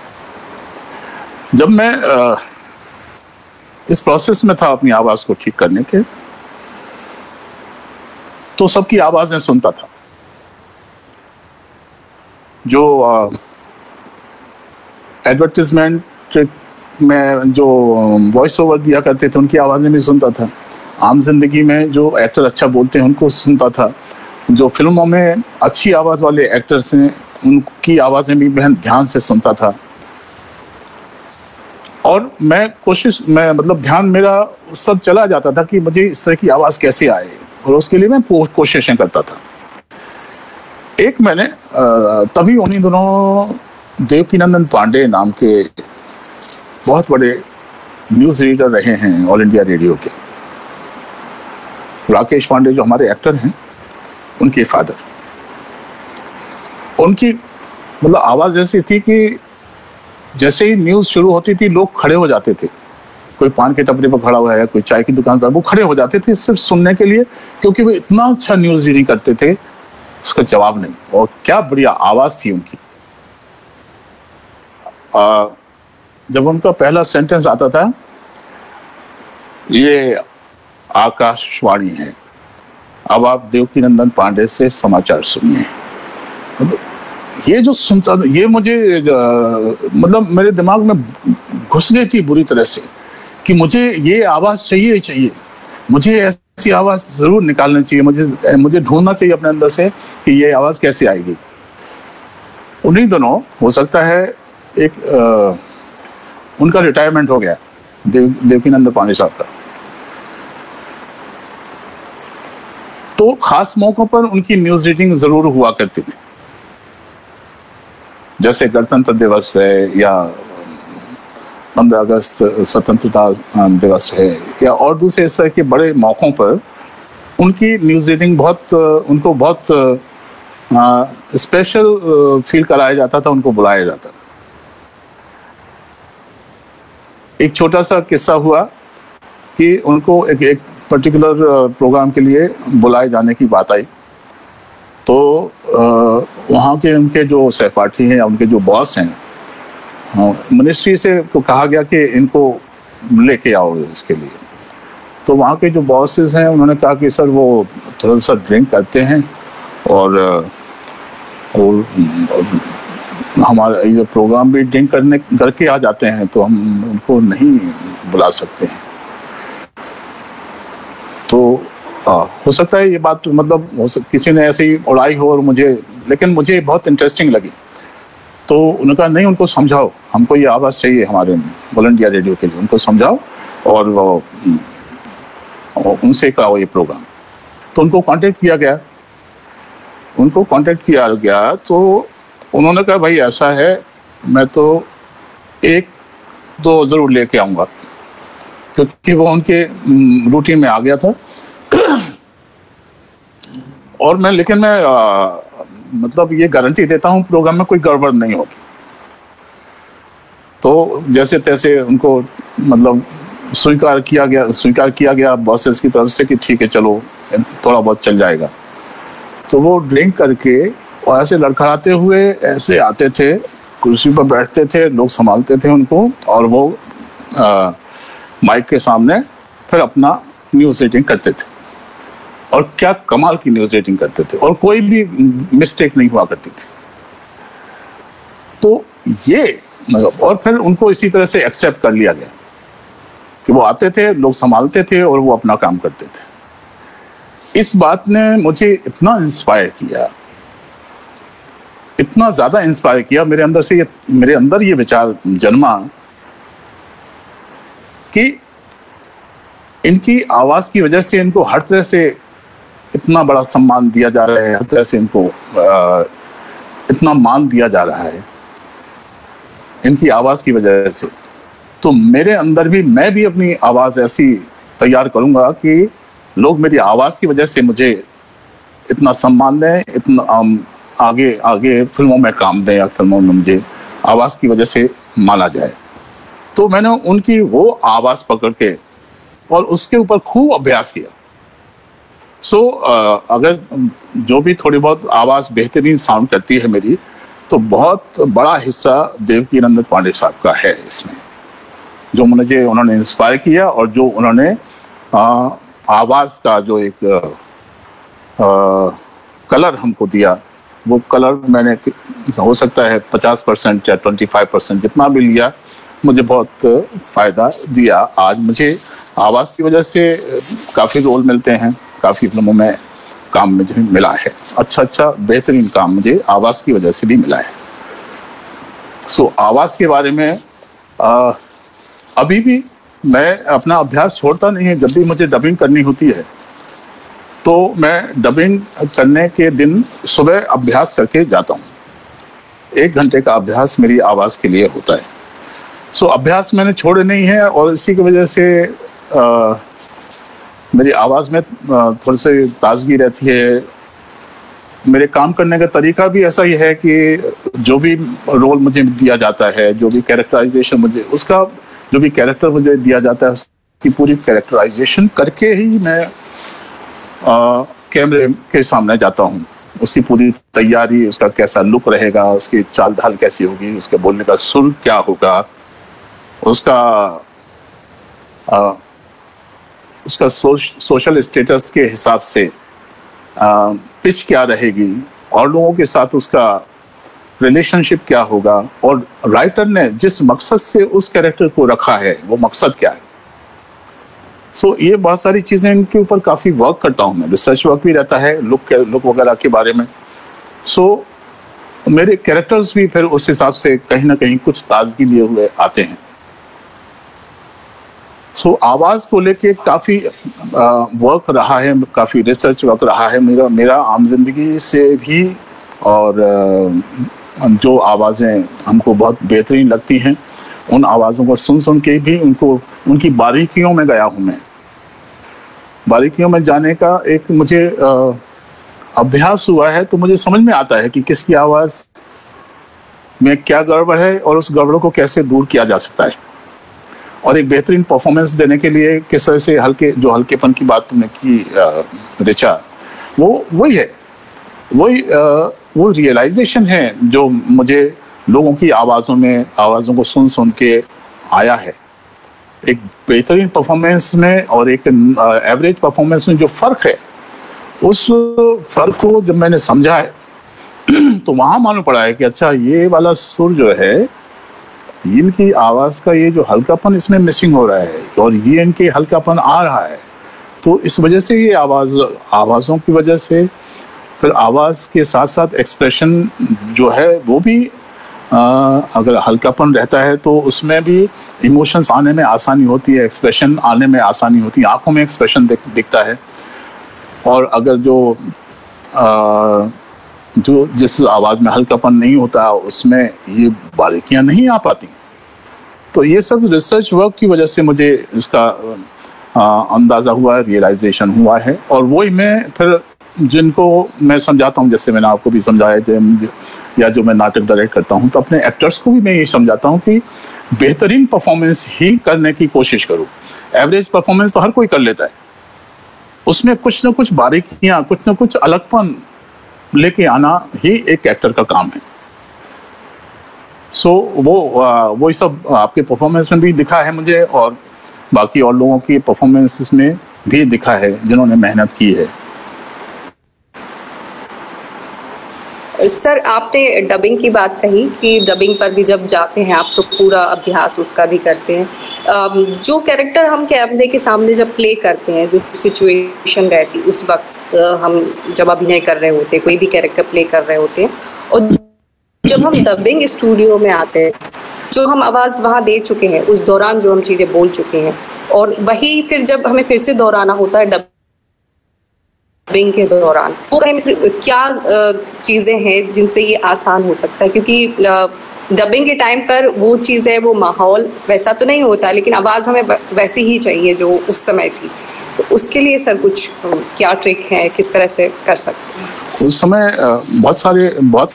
जब मैं इस प्रोसेस में था अपनी आवाज़ को ठीक करने के, तो सबकी आवाज़ें सुनता था। जो एडवर्टिजमेंट में जो वॉइस ओवर दिया करते थे उनकी आवाज़ें भी सुनता था, आम जिंदगी में जो एक्टर अच्छा बोलते हैं उनको सुनता था, जो फिल्मों में अच्छी आवाज़ वाले एक्टर्स हैं उनकी आवाज़ें भी मैं ध्यान से सुनता था। और मैं कोशिश मैं मतलब ध्यान मेरा सब चला जाता था कि मुझे इस तरह की आवाज़ कैसे आए, और उसके लिए मैं कोशिशें करता था। एक मैंने तभी उन्हीं दिनों देवकीनंदन पांडे नाम के बहुत बड़े न्यूज़ रीडर रहे हैं ऑल इंडिया रेडियो के, राकेश पांडे जो हमारे एक्टर हैं उनके फादर, उनकी मतलब आवाज़ ऐसी थी कि जैसे ही न्यूज़ शुरू होती थी लोग खड़े हो जाते थे। कोई पान के टपरी पर खड़ा हुआ है, कोई चाय की दुकान पर, वो खड़े हो जाते थे सिर्फ सुनने के लिए, क्योंकि वो इतना अच्छा न्यूज़ रीडिंग करते थे, उसका जवाब नहीं। और क्या बढ़िया आवाज़ थी उनकी। आ, जब उनका पहला सेंटेंस आता था, ये आकाशवाणी है, अब आप देवकीनंदन पांडे से समाचार सुनिए। ये जो सुनता ये मुझे मतलब मेरे दिमाग में घुस गई थी बुरी तरह से कि मुझे ये आवाज़ चाहिए ही चाहिए, मुझे ऐसी आवाज़ ज़रूर निकालनी चाहिए, मुझे मुझे ढूंढना चाहिए अपने अंदर से कि ये आवाज़ कैसे आएगी। उन्हीं दिनों हो सकता है एक आ, उनका रिटायरमेंट हो गया, देव देवकीनंदन पांडे साहब का। तो खास मौकों पर उनकी न्यूज़ रीडिंग ज़रूर हुआ करती थी, जैसे गणतंत्र दिवस है या पंद्रह अगस्त स्वतंत्रता दिवस है या और दूसरे इस तरह के बड़े मौक़ों पर उनकी न्यूज़ रीडिंग बहुत उनको बहुत स्पेशल फील कराया जाता था, उनको बुलाया जाता था। एक छोटा सा किस्सा हुआ कि उनको एक एक पर्टिकुलर प्रोग्राम के लिए बुलाए जाने की बात आई, तो वहाँ के उनके जो सहपाठी हैं या उनके जो बॉस हैं, मिनिस्ट्री से को कहा गया कि इनको लेके आओ इसके लिए। तो वहाँ के जो बॉसेस हैं उन्होंने कहा कि सर वो थोड़ा सा ड्रिंक करते हैं और, और हमारा ये प्रोग्राम भी ड्रिंक करने करके आ जाते हैं, तो हम उनको नहीं बुला सकते हैं। तो आ, हो सकता है ये बात मतलब हो सक, किसी ने ऐसे ही उड़ाई हो और मुझे, लेकिन मुझे बहुत इंटरेस्टिंग लगी। तो उन्होंने कहा नहीं, उनको समझाओ, हमको ये आवाज़ चाहिए हमारे ऑल इंडिया रेडियो के लिए, उनको समझाओ और वो उनसे कराओ ये प्रोग्राम। तो उनको कांटेक्ट किया गया उनको कांटेक्ट किया गया तो उन्होंने कहा भाई ऐसा है, मैं तो एक दो ज़रूर लेके आऊँगा, क्योंकि वो उनके रूटीन में आ गया था। और मैं लेकिन मैं आ, मतलब ये गारंटी देता हूँ प्रोग्राम में कोई गड़बड़ नहीं होगी। तो जैसे तैसे उनको मतलब स्वीकार किया गया स्वीकार किया गया बॉसेस की तरफ से कि ठीक है चलो थोड़ा बहुत चल जाएगा। तो वो ड्रिंक करके और ऐसे लड़खड़ाते हुए ऐसे आते थे, कुर्सी पर बैठते थे, लोग संभालते थे उनको, और वो आ, माइक के सामने फिर अपना न्यूज़ रीडिंग करते थे। और क्या कमाल की न्यूज़ रीडिंग करते थे, और कोई भी मिस्टेक नहीं हुआ करती थी। तो ये मतलब, और फिर उनको इसी तरह से एक्सेप्ट कर लिया गया कि वो आते थे, लोग संभालते थे और वो अपना काम करते थे। इस बात ने मुझे इतना इंस्पायर किया, इतना ज्यादा इंस्पायर किया, मेरे अंदर से ये मेरे अंदर ये विचार जन्मा कि इनकी आवाज की वजह से इनको हर तरह से इतना बड़ा सम्मान दिया जा रहा है, हर तरह से इनको आ, इतना मान दिया जा रहा है इनकी आवाज की वजह से। तो मेरे अंदर भी, मैं भी अपनी आवाज ऐसी तैयार करूंगा कि लोग मेरी आवाज की वजह से मुझे इतना सम्मान दें, इतना आम, आगे आगे फिल्मों में काम दें, या फिल्मों में मुझे आवाज की वजह से माना जाए। तो मैंने उनकी वो आवाज पकड़ के और उसके ऊपर खूब अभ्यास किया। सो so, अगर जो भी थोड़ी बहुत आवाज बेहतरीन साउंड करती है मेरी, तो बहुत बड़ा हिस्सा देवकी नंदन पांडे साहब का है इसमें, जो मुझे उन्होंने इंस्पायर किया, और जो उन्होंने आ, आवाज का जो एक आ, कलर हमको दिया, वो कलर मैंने हो सकता है पचास परसेंट या ट्वेंटी फाइव परसेंट जितना भी लिया, मुझे बहुत फ़ायदा दिया। आज मुझे आवाज़ की वजह से काफ़ी रोल मिलते हैं, काफ़ी फिल्मों में काम मुझे मिला है, अच्छा अच्छा बेहतरीन काम मुझे आवाज़ की वजह से भी मिला है। सो आवाज़ के बारे में आ, अभी भी मैं अपना अभ्यास छोड़ता नहीं है। जब भी मुझे डबिंग करनी होती है तो मैं डबिंग करने के दिन सुबह अभ्यास करके जाता हूँ। एक घंटे का अभ्यास मेरी आवाज़ के लिए होता है। सो so, अभ्यास मैंने छोड़े नहीं है, और इसी की वजह से आ, मेरी आवाज़ में थोड़ी सी ताजगी रहती है। मेरे काम करने का तरीका भी ऐसा ही है कि जो भी रोल मुझे दिया जाता है, जो भी कैरेक्टराइजेशन मुझे उसका जो भी कैरेक्टर मुझे दिया जाता है, उसकी पूरी कैरेक्टराइजेशन करके ही मैं कैमरे के सामने जाता हूँ। उसकी पूरी तैयारी, उसका कैसा लुक रहेगा, उसकी चाल ढाल कैसी होगी, उसके बोलने का सुर क्या होगा, उसका आ, उसका सोश, सोशल स्टेटस के हिसाब से आ, पिच क्या रहेगी, और लोगों के साथ उसका रिलेशनशिप क्या होगा, और राइटर ने जिस मकसद से उस कैरेक्टर को रखा है वो मकसद क्या है। सो so, ये बहुत सारी चीज़ें, इनके ऊपर काफ़ी वर्क करता हूँ मैं, रिसर्च वर्क भी रहता है लुक के लुक वगैरह के बारे में। सो so, मेरे कैरेक्टर्स भी फिर उस हिसाब से कहीं ना कहीं कुछ ताजगी लिए हुए आते हैं। सो so, आवाज़ को लेके काफ़ी वर्क रहा है, काफ़ी रिसर्च वर्क रहा है मेरा मेरा आम जिंदगी से भी, और आ, जो आवाज़ें हमको बहुत बेहतरीन लगती हैं उन आवाज़ों को सुन सुन के भी उनको उनकी बारीकियों में गया हूँ मैं। बारीकियों में जाने का एक मुझे आ, अभ्यास हुआ है, तो मुझे समझ में आता है कि किसकी आवाज़ में क्या गड़बड़ है और उस गड़बड़ को कैसे दूर किया जा सकता है, और एक बेहतरीन परफॉर्मेंस देने के लिए किस तरह से हल्के जो हल्केपन की बात तुमने की रिचा, वो वही है, वही वो रियलाइजेशन है जो मुझे लोगों की आवाज़ों में आवाज़ों को सुन सुन के आया है। एक बेहतरीन परफॉर्मेंस में और एक एवरेज परफॉर्मेंस में जो फ़र्क है, उस फ़र्क को जब मैंने समझा है तो वहाँ मालूम पड़ा है कि अच्छा ये वाला सुर जो है, इनकी आवाज़ का ये जो हल्कापन इसमें मिसिंग हो रहा है, और ये इनके हल्कापन आ रहा है, तो इस वजह से ये आवाज़ आवाज़ों की वजह से फिर आवाज़ के साथ साथ एक्सप्रेशन जो है वो भी आ, अगर हल्कापन रहता है तो उसमें भी इमोशंस आने में आसानी होती है, एक्सप्रेशन आने में आसानी होती है, आंखों में एक्सप्रेशन दिख, दिखता है। और अगर जो आ, जो जिस आवाज़ में हल्कापन नहीं होता उसमें ये बारीकियां नहीं आ पाती। तो ये सब रिसर्च वर्क की वजह से मुझे इसका अंदाज़ा हुआ, रियलाइजेशन हुआ है, और वही मैं फिर जिनको मैं समझाता हूँ, जैसे मैंने आपको भी समझाया, या जो मैं नाटक डायरेक्ट करता हूँ, तो अपने एक्टर्स को भी मैं ये समझाता हूँ कि बेहतरीन परफॉर्मेंस ही करने की कोशिश करो। एवरेज परफॉर्मेंस तो हर कोई कर लेता है, उसमें कुछ ना कुछ बारीकियां, कुछ ना कुछ अलगपन लेके आना ही एक एक्टर का काम है। सो so, वो वो सब आपके परफॉर्मेंस में भी दिखा है मुझे, और बाकी और लोगों की परफॉर्मेंसेस में भी दिखा है जिन्होंने मेहनत की है। सर, आपने डबिंग की बात कही कि डबिंग पर भी जब जाते हैं आप तो पूरा अभ्यास उसका भी करते हैं। जो कैरेक्टर हम कैमरे के सामने जब प्ले करते हैं, जो सिचुएशन रहती है उस वक्त हम जब अभिनय कर रहे होते हैं, कोई भी कैरेक्टर प्ले कर रहे होते हैं, और जब हम डबिंग स्टूडियो में आते हैं, जो हम आवाज़ वहाँ दे चुके हैं उस दौरान जो हम चीज़ें बोल चुके हैं, और वही फिर जब हमें फिर से दोहराना होता है डबिंग के दौरान, वो क्या चीज़ें हैं जिनसे ये आसान हो सकता है? क्योंकि डबिंग के टाइम पर वो चीज़ें, वो माहौल वैसा तो नहीं होता, लेकिन आवाज़ हमें वैसी ही चाहिए जो उस समय थी। तो उसके लिए सर कुछ क्या ट्रिक है, किस तरह से कर सकते हैं? उस समय बहुत सारे बहुत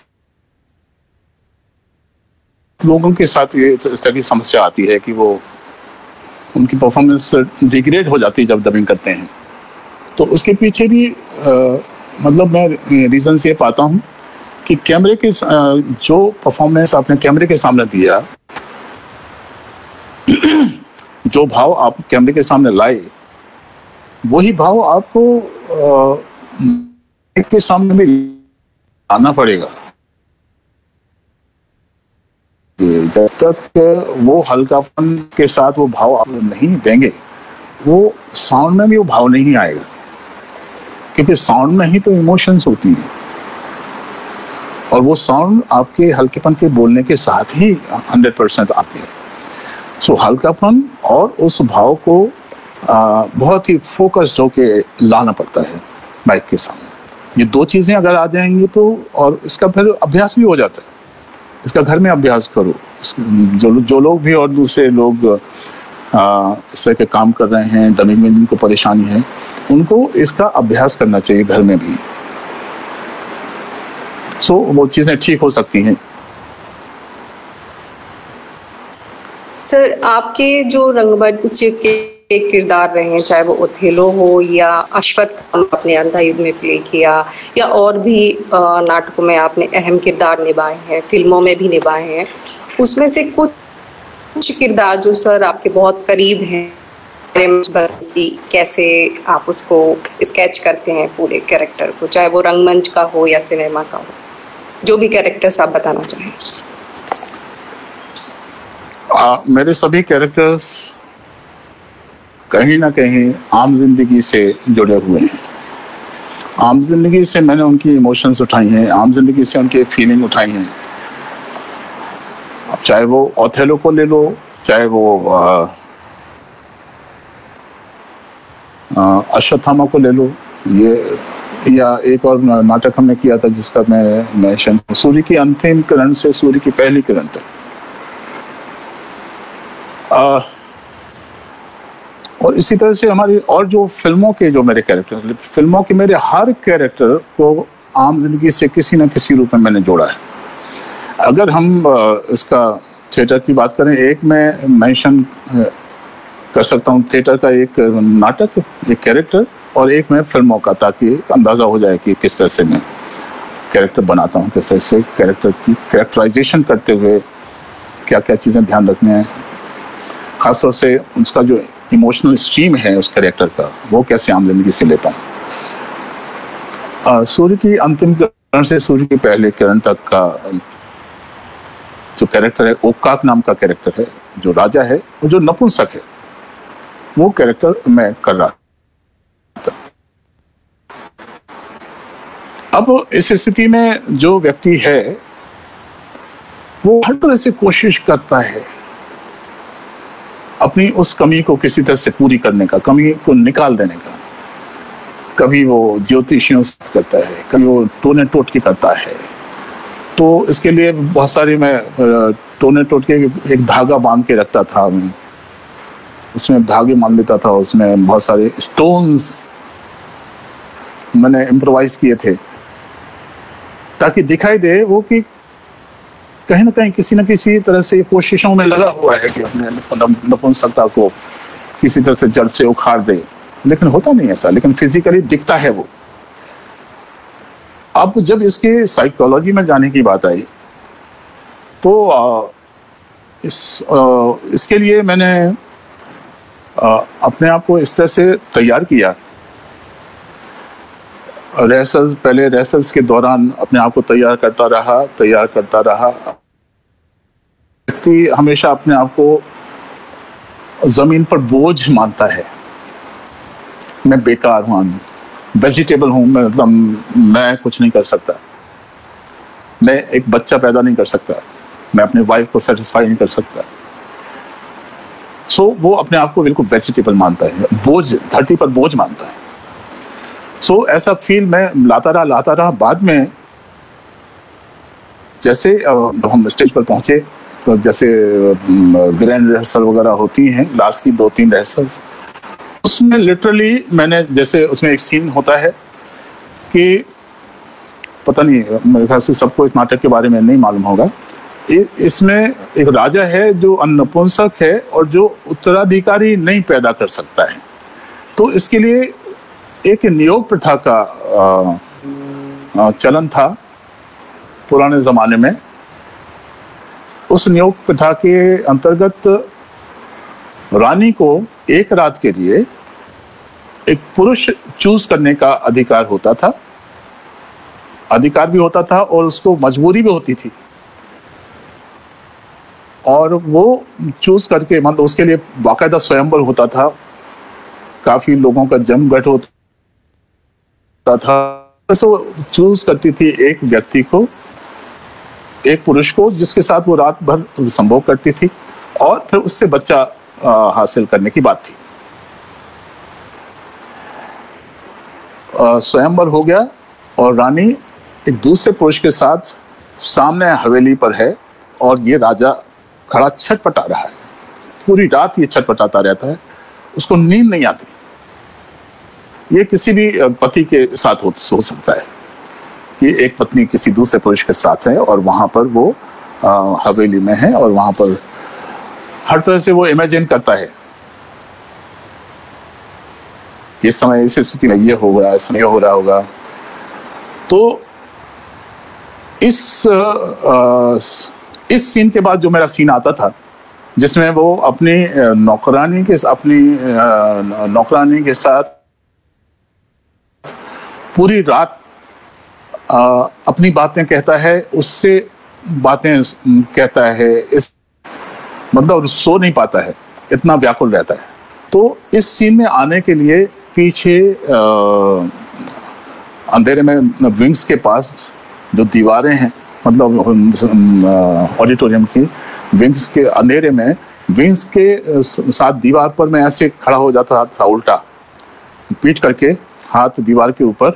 लोगों के साथ ये इस तरह की समस्या आती है कि वो उनकी परफॉर्मेंस डिग्रेड हो जाती है जब डबिंग करते हैं। तो उसके पीछे भी आ, मतलब मैं रीजंस ये पाता हूँ कि कैमरे के जो परफॉर्मेंस आपने कैमरे के सामने दिया, जो भाव आप कैमरे के सामने लाए, वही भाव आपको आ, के सामने भी आना पड़ेगा। जब तक वो हल्कापन के साथ वो भाव आप नहीं देंगे, वो साउंड में भी वो भाव नहीं आएगा, क्योंकि साउंड में ही तो इमोशंस होती हैं, और वो साउंड आपके हल्केपन के बोलने के साथ ही हंड्रेड परसेंट आती है। सो हल्कापन और उस भाव को आ, बहुत ही फोकस्ड होके लाना पड़ता है माइक के सामने। ये दो चीज़ें अगर आ जाएंगी तो, और इसका फिर अभ्यास भी हो जाता है। इसका घर में अभ्यास करो। जो जो लोग भी और दूसरे लोग इस तरह के काम कर रहे हैं, डबिंग में जिनको परेशानी है, उनको इसका अभ्यास करना चाहिए घर में भी। सो वो चीज़ें ठीक हो सकती हैं। सर, आपके जो रंगमंच के किरदार रहे हैं, चाहे वो ओथेलो हो या अश्वत्थामा आपने अंधा युद्ध में प्ले किया, या और भी नाटकों में आपने अहम किरदार निभाए हैं, फिल्मों में भी निभाए हैं, उसमें से कुछ किरदार जो सर आपके बहुत करीब हैं, कैसे आप उसको स्केच करते हैं पूरे कैरेक्टर को, चाहे वो रंगमंच का हो या सिनेमा का हो, जो भी कैरेक्टर्स आप बताना चाहें? आ, मेरे सभी कैरेक्टर्स कहीं ना कहीं आम जिंदगी से जुड़े हुए हैं। आम जिंदगी से मैंने उनकी इमोशंस उठाई हैं, आम जिंदगी से उनकी फीलिंग उठाई हैं। अब चाहे वो ओथेलो को ले लो, चाहे वो अश्वत्थामा को ले लो, ये या एक और नाटक हमने किया था जिसका मैं मैं सूर्य की अंतिम किरण से सूर्य की पहली किरण तक। आ, और इसी तरह से हमारी और जो फिल्मों के जो मेरे कैरेक्टर, फिल्मों के मेरे हर कैरेक्टर को आम जिंदगी से किसी न किसी रूप में मैंने जोड़ा है। अगर हम इसका थिएटर की बात करें, एक मैं मेंशन कर सकता हूँ थिएटर का एक नाटक, एक कैरेक्टर, और एक मैं फिल्मों का, ताकि अंदाज़ा हो जाए कि किस तरह से मैं कैरेक्टर बनाता हूँ, किस तरह से कैरेक्टर की कैरेक्टराइजेशन करते हुए क्या क्या चीज़ें ध्यान रखने हैं, खासतौर से उसका जो इमोशनल स्ट्रीम है उस कैरेक्टर का, वो कैसे आम जिंदगी से लेता हूँ। सूर्य की अंतिम किरण से सूर्य की पहले किरण तक का जो कैरेक्टर है, ओक्काक नाम का कैरेक्टर है, जो राजा है और जो नपुंसक है, वो कैरेक्टर मैं कर रहा था। अब इस स्थिति में जो व्यक्ति है वो हर तरह से कोशिश करता है अपनी उस कमी को किसी तरह से पूरी करने का, कमी को निकाल देने का। कभी वो ज्योतिषियों से करता है, कभी वो टोने टोटके करता है। तो इसके लिए बहुत सारी मैं टोने टोटके एक धागा बांध के रखता था, मैं उसमें धागे मान लेता था, उसमें बहुत सारे स्टोन्स मैंने इम्प्रोवाइज किए थे ताकि दिखाई दे वो कि कहीं ना कहीं किसी न किसी तरह से कोशिशों में लगा हुआ है कि अपने नपुंसकता को किसी तरह से जड़ से उखाड़ दे, लेकिन होता नहीं ऐसा, लेकिन फिजिकली दिखता है वो। अब जब इसके साइकोलॉजी में जाने की बात आई तो आ, इस आ, इसके लिए मैंने आ, अपने आप को इस तरह से तैयार किया। रिहर्सल्स, पहले रिहर्सल्स के दौरान अपने आप को तैयार करता रहा तैयार करता रहा व्यक्ति हमेशा अपने आप को जमीन पर बोझ मानता है। मैं बेकार हूं, वेजिटेबल हूं, मैं मतलब मैं कुछ नहीं कर सकता, मैं एक बच्चा पैदा नहीं कर सकता, मैं अपने वाइफ को सेटिस्फाई नहीं कर सकता। सो so, वो अपने आप को बिल्कुल वेजिटेबल मानता है, बोझ, धरती पर बोझ मानता है। सो so, ऐसा फील मैं लाता रहा लाता रहा बाद में जैसे जब हम स्टेज पर पहुंचे तो जैसे ग्रैंड रिहर्सल वगैरह होती हैं, लास्ट की दो तीन रिहर्सल्स, उसमें लिटरली मैंने, जैसे उसमें एक सीन होता है कि पता नहीं, मेरे ख्याल से सबको इस नाटक के बारे में नहीं मालूम होगा। इसमें एक राजा है जो अनपुंसक है और जो उत्तराधिकारी नहीं पैदा कर सकता है। तो इसके लिए एक नियोग प्रथा का चलन था पुराने ज़माने में। उस नियोग प्रथा के अंतर्गत रानी को एक रात के लिए एक पुरुष चूज करने का अधिकार होता था, अधिकार भी होता था और उसको मजबूरी भी होती थी। और वो चूज करके, मतलब उसके लिए बाकायदा स्वयंवर होता था, काफी लोगों का जमघट होता था। तो वो चूज करती थी एक व्यक्ति को, एक पुरुष को, जिसके साथ वो रात भर संभोग करती थी और फिर उससे बच्चा आ, हासिल करने की बात थी। स्वयंवर हो गया और रानी एक दूसरे पुरुष के साथ सामने हवेली पर है और ये राजा खड़ा छटपटा रहा है। पूरी रात ये छटपटाता रहता है, उसको नींद नहीं आती। ये किसी भी पति के साथ हो, हो सकता है कि एक पत्नी किसी दूसरे पुरुष के साथ है और वहां पर वो आ, हवेली में है और वहां पर हर तरह से वो इमेजिन करता है इस समय इस स्थिति में ये हो रहा है, इस समय हो रहा होगा। तो इस आ, इस सीन के बाद जो मेरा सीन आता था, जिसमें वो अपनी नौकरानी के अपनी नौकरानी के साथ पूरी रात आ, अपनी बातें कहता है, उससे बातें कहता है, इस मतलब सो नहीं पाता है, इतना व्याकुल रहता है। तो इस सीन में आने के लिए पीछे आ, अंधेरे में विंग्स के पास जो दीवारें हैं, मतलब ऑडिटोरियम की विंग्स के अंधेरे में, विंग्स के साथ दीवार पर मैं ऐसे खड़ा हो जाता था, उल्टा पीठ करके, हाथ दीवार के ऊपर,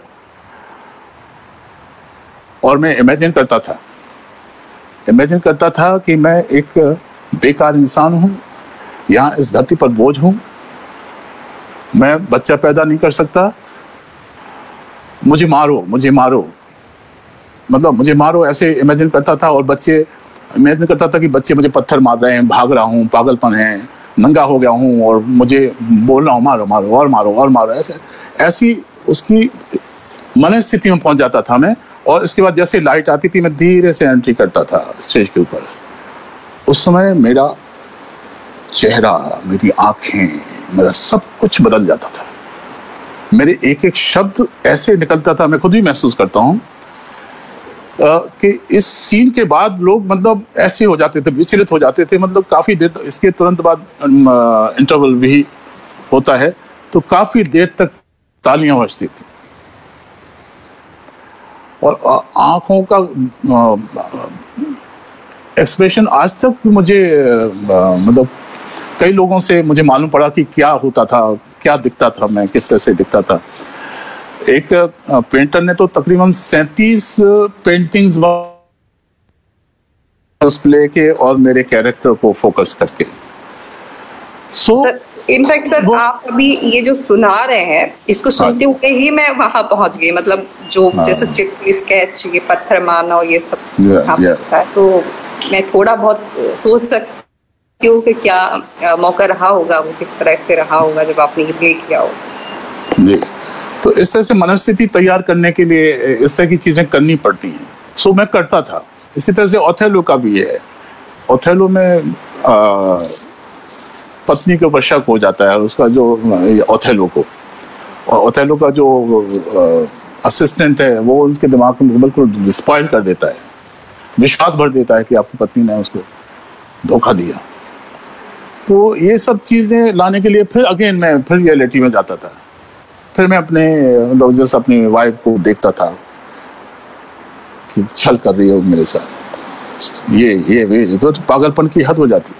और मैं इमेजिन करता था इमेजिन करता था कि मैं एक बेकार इंसान हूँ, यहाँ इस धरती पर बोझ हूँ, मैं बच्चा पैदा नहीं कर सकता, मुझे मारो मुझे मारो मतलब मुझे मारो, ऐसे इमेजिन करता था। और बच्चे, इमेजिन करता था कि बच्चे मुझे पत्थर मार रहे हैं, भाग रहा हूँ, पागलपन है, नंगा हो गया हूँ और मुझे बोल रहा हूँ मारो मारो और मारो और मारो, ऐसे ऐसी उसकी मनस्थिति में पहुंच जाता था मैं। और इसके बाद जैसे लाइट आती थी, मैं धीरे से एंट्री करता था स्टेज के ऊपर। उस समय मेरा चेहरा, मेरी आंखें, मेरा सब कुछ बदल जाता था। मेरे एक एक शब्द ऐसे निकलता था, मैं खुद भी महसूस करता हूँ कि इस सीन के बाद लोग मतलब ऐसे हो जाते थे, विचलित हो जाते थे। मतलब काफ़ी देर, इसके तुरंत बाद इंटरवल भी होता है, तो काफ़ी देर तक तालियां बजती थी और आंखों का एक्सप्रेशन आज तक मुझे, मतलब कई लोगों से मुझे मालूम पड़ा कि क्या होता था, क्या दिखता था, मैं किस तरह से दिखता था। एक पेंटर ने तो तकरीबन सैंतीस पेंटिंग्स उस प्ले के और मेरे कैरेक्टर को फोकस करके। सो इनफैक्ट सर, आप अभी ये जो सुना रहे हैं, इसको सुनते हुए ही मैं वहां पहुंच गई। मतलब जो जैसे चित्र, स्केच, ये पत्थर मारना और ये सब yeah, yeah. है, तो मैं थोड़ा बहुत सोच सकती हो कि क्या आ, मौका रहा होगा, वो किस तरह से रहा होगा जब आपने ये प्ले किया हो? जी, तो इस तरह से मनस्थिति तैयार करने के लिए इस तरह की चीज़ें करनी पड़ती हैं। सो मैं करता था। इसी तरह से ओथेलो का भी है। ओथेलो में आ, पत्नी के ऊपर शक हो जाता है उसका, जो ओथेलो को, और ओथेलो का जो असिस्टेंट है वो उसके दिमाग में बिल्कुल स्पॉइल कर देता है, विश्वास भर देता है कि आपकी पत्नी ने उसको धोखा दिया। तो ये सब चीज़ें लाने के लिए फिर अगेन मैं फिर रियलिटी में जाता था। फिर मैं अपने मतलब जैसे अपनी वाइफ को देखता था कि छल कर रही है मेरे साथ, ये ये वे तो पागलपन की हद हो जाती।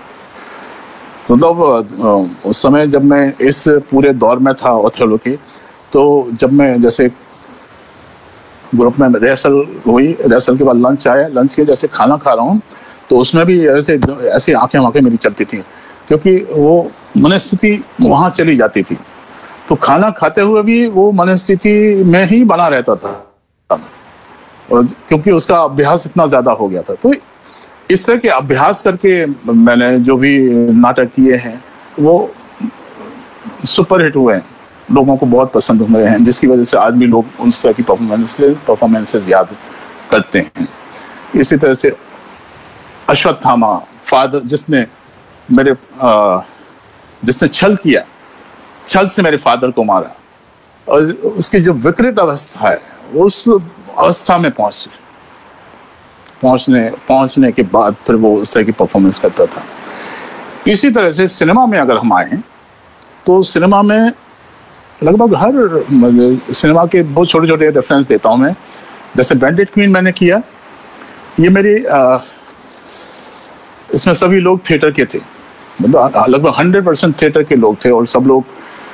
मतलब उस समय जब मैं इस पूरे दौर में था ओथेलो के, तो जब मैं जैसे ग्रुप में रिहर्सल हुई, रिहर्सल के बाद लंच आया, लंच के जैसे खाना खा रहा हूँ तो उसमें भी ऐसे ऐसी आंखें आंखें मेरी चलती थी, क्योंकि वो मनस्थिति वहाँ चली जाती थी। तो खाना खाते हुए भी वो मनस्थिति में ही बना रहता था, और क्योंकि उसका अभ्यास इतना ज़्यादा हो गया था। तो इस तरह के अभ्यास करके मैंने जो भी नाटक किए हैं वो सुपरहिट हुए हैं, लोगों को बहुत पसंद हुए हैं, जिसकी वजह से आज भी लोग उस तरह की परफॉर्मेंसेज परफॉर्मेंसेज याद करते हैं। इसी तरह से अश्वत्थामा, फादर, जिसने मेरे आ, जिसने छल किया, छल से मेरे फादर को मारा, और उसकी जो विकृत अवस्था है उस अवस्था में पहुंच पहुंचने पहुंचने के बाद फिर वो उस तरह की परफॉर्मेंस करता था। इसी तरह से सिनेमा में अगर हम आए तो सिनेमा में लगभग हर सिनेमा के बहुत छोटे छोटे रेफरेंस देता हूँ मैं। जैसे बैंडिट क्वीन मैंने किया, ये मेरी आ, इसमें सभी लोग थिएटर के थे, मतलब लगभग हंड्रेड परसेंट थिएटर के लोग थे, और सब लोग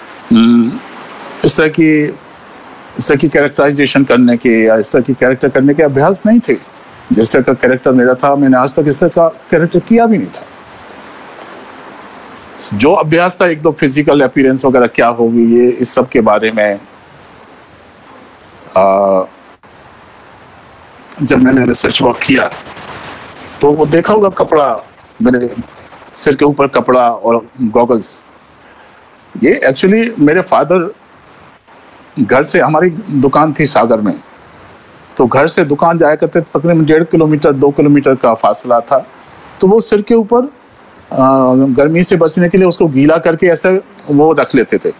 इस तरह की इस तरह की कैरेक्टराइजेशन करने के या इस तरह की कैरेक्टर करने के अभ्यास नहीं थे। जिस तरह का कैरेक्टर मेरा था, मैंने आज तक इस तरह का कैरेक्टर किया भी नहीं था। जो अभ्यास था एक दो फिजिकल अपीयरेंस वगैरह क्या होगी, ये इस सब के बारे में आ, जब मैंने रिसर्च वर्क किया तो वो देखा होगा कपड़ा, मेरे सिर के ऊपर कपड़ा और गॉगल्स, ये एक्चुअली मेरे फादर घर से, हमारी दुकान थी सागर में, तो घर से दुकान जाया करते तकरीबन डेढ़ किलोमीटर दो किलोमीटर का फासला था। तो वो सिर के ऊपर गर्मी से बचने के लिए उसको गीला करके ऐसे वो रख लेते थे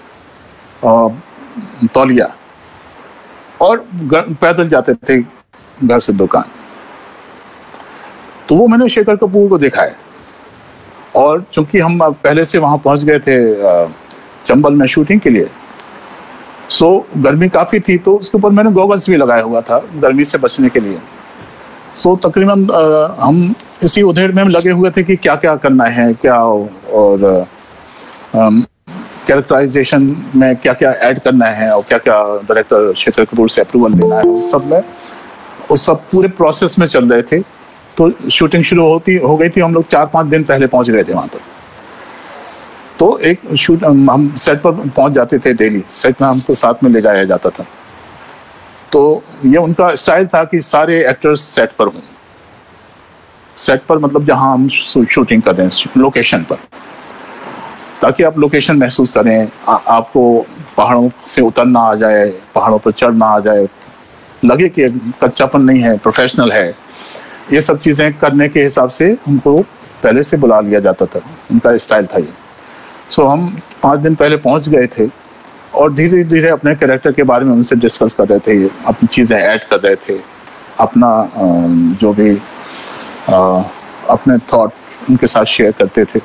तौलिया, और पैदल जाते थे घर से दुकान। तो वो मैंने शेखर कपूर को देखा है, और चूंकि हम पहले से वहाँ पहुँच गए थे चंबल में शूटिंग के लिए, सो गर्मी काफ़ी थी, तो उसके ऊपर मैंने गॉगल्स भी लगाया हुआ था गर्मी से बचने के लिए। सो तकरीबन हम इसी उधेड़ में लगे हुए थे कि क्या क्या करना है, क्या और कैरेक्टराइजेशन में क्या क्या ऐड करना है, और क्या क्या डायरेक्टर शेखर कपूर से अप्रूवल लेना है, उस सब में उस सब पूरे प्रोसेस में चल रहे थे। तो शूटिंग शुरू होती हो गई थी, हम लोग चार पाँच दिन पहले पहुंच गए थे वहाँ तक। तो एक शूट हम सेट पर पहुंच जाते थे, डेली सेट में हमको साथ में ले जाया जाता था। तो ये उनका स्टाइल था कि सारे एक्टर्स सेट पर हों, सेट पर मतलब जहां हम शूटिंग कर रहे हैं लोकेशन पर, ताकि आप लोकेशन महसूस करें, आ, आपको पहाड़ों से उतरना आ जाए, पहाड़ों पर चढ़ना आ जाए, लगे कि कच्चापन नहीं है, प्रोफेशनल है। ये सब चीज़ें करने के हिसाब से हमको पहले से बुला लिया जाता था, उनका स्टाइल था ये। सो so, हम पाँच दिन पहले पहुंच गए थे, और धीरे धीरे अपने कैरेक्टर के बारे में उनसे डिस्कस कर रहे थे, अपनी चीज़ें ऐड कर रहे थे, अपना जो भी अपने थॉट उनके साथ शेयर करते थे।